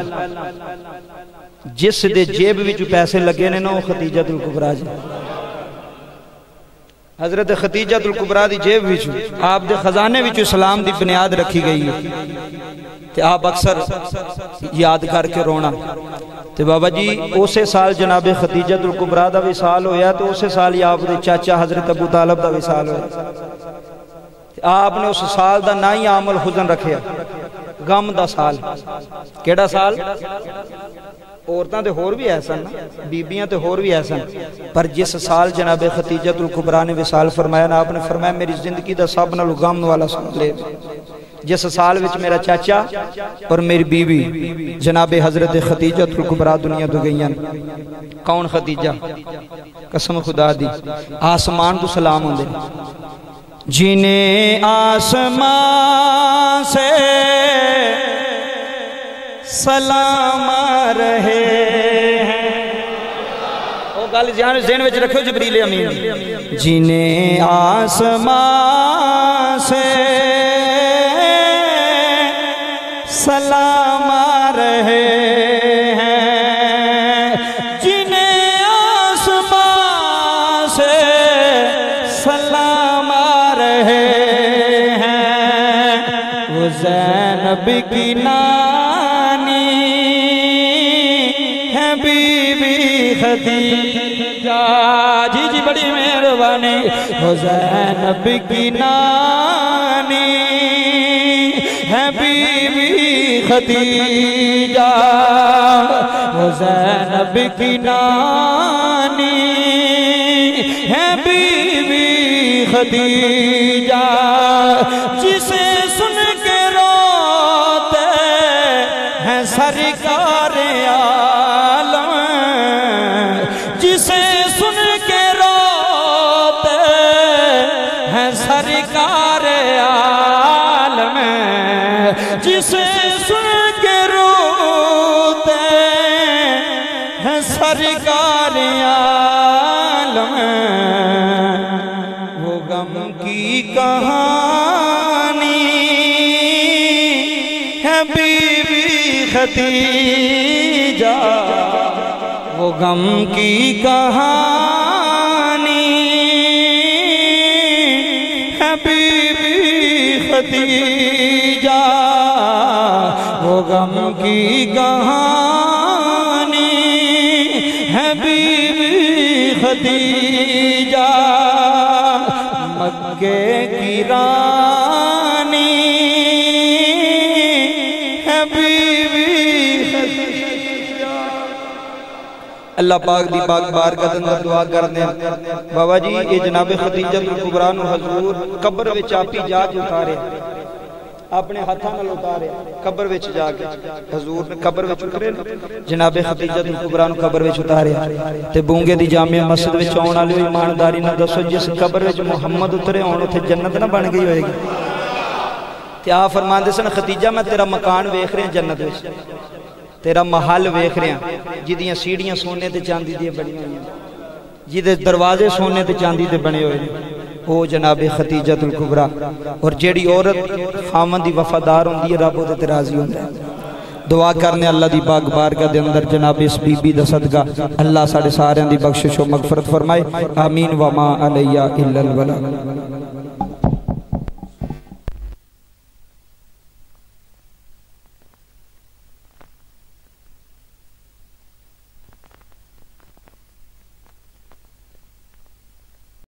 جس دے جیب وچ پیسے لگے نے نا وہ خدیجہ الکبریٰ جی حضرت خدیجہ الکبریٰ دی جیب وچ آپ دے خزانے وچ اسلام دی بنیاد رکھی گئی ہے تے آپ اکثر یاد کر کے رونا تے بابا جی اسے سال جناب خدیجہ الکبریٰ دا وصال ہویا تو اسے سال ہی آپ دے چاچا حضرت ابو طالب دا وصال ہویا آپ نے اس سال دا نائی عام الحزن رکھیا غم دا سال کیڑا سال عورتاں تے ہور بھی ایسن بیبیاں تے ہور بھی ایسن پر جس سال جناب خدیجہ الکبریٰ نے وصال فرمایا نا آپ نے فرمایا میری زندگی دا سب نال غم والا سال لے جس سال وچ میرا چاچا اور میری بیوی جناب حضرت خدیجہ الکبریٰ دنیا تو گئیاں کون خدیجہ قسم خدا دی آسمان تو سلام ہوندے جناب خدیجہ الکبریٰ دنیا تو گئیاں کون خدیجہ قسم خدا دی آسمان تو سلام ہوندے جناب خدیجہ الکبریٰ دنیا تو گئیاں کون خدیجہ قسم خدا دی آسمان تو سلام ہوندے جناب خدیجہ الکبریٰ دنیا تو گئیاں کون خدیجہ قسم خدا دی آسمان تو سلام ہوندے جناب خدیجہ الکبریٰ دنیا تو گئیاں جنہیں آسمان سے سلام آ رہے ہیں، وہ گل ذہن وچ رکھو جبریل امین، جنہیں آسمان سے سلام آ رہے ہیں، جنہیں آسمان سے سلام آ رہے ہیں، وہ زینب کی نانی ہے بی بی خدیجہ، جی جی بڑی مہربانی، وہ زینب کی نانی ہے بی بی خدیجہ، وہ زینب کی نانی ہے بی بی خدیجہ، جسے سن کے روتے ہیں سرکار عالم، جسے سن کے روتے ہیں سرکار عالم، جسے سن کے روتے ہیں سرکار عالم، وہ غم کی کہانی ہے بی بی خدیجہ، وہ غم کی کہانی ہے بی بی خدیجہ، وہ غم کی کہانی ہے بی بی خدیجہ، مکے کی رانی ہے بی بی خدیجہ۔ اللہ پاک دی پاک بارگاہ اندر دعا کرنے بابا جی یہ جناب خدیجہ الکبریٰ نو حضور قبر وچ آپی جاج اتارے، اپنے ہاتھاں نال اتارے قبر وچ جا کے، حضور نے قبر وچ اترے جناب خدیجہ الکبریٰ نو قبر وچ اتارے تے بونگے دی جامع مسجد وچ آن والے ایمانداری نال دسو جس قبر وچ محمد اترے ہون اوتھے جنت نہ بن گئی ہوئے گی؟ تے آپ فرماندے سن خدیجہ میں تیرا مکان ویکھ رہے ہیں جنت وچ، تیرا محل ویکھ رہے ہیں جدیاں سیڑھیاں سونے تے چاندی دی بنی ہوئی ہیں، جدے دروازے سونے تے چاندی دے بنے ہوئے ہیں، وہ جناب خدیجہ الکبریٰ، اور جیڑی عورت خامن دی وفادار ہوندی ہے رب تے راضی ہوندا ہے۔ دعا کرنے اللہ دی پاک بارگاہ دے اندر جناب اس بی بی دا صدقہ اللہ ساڑے سارے دی بخشش و مغفرت فرمائے، آمین وما علیہ الا البلاغ۔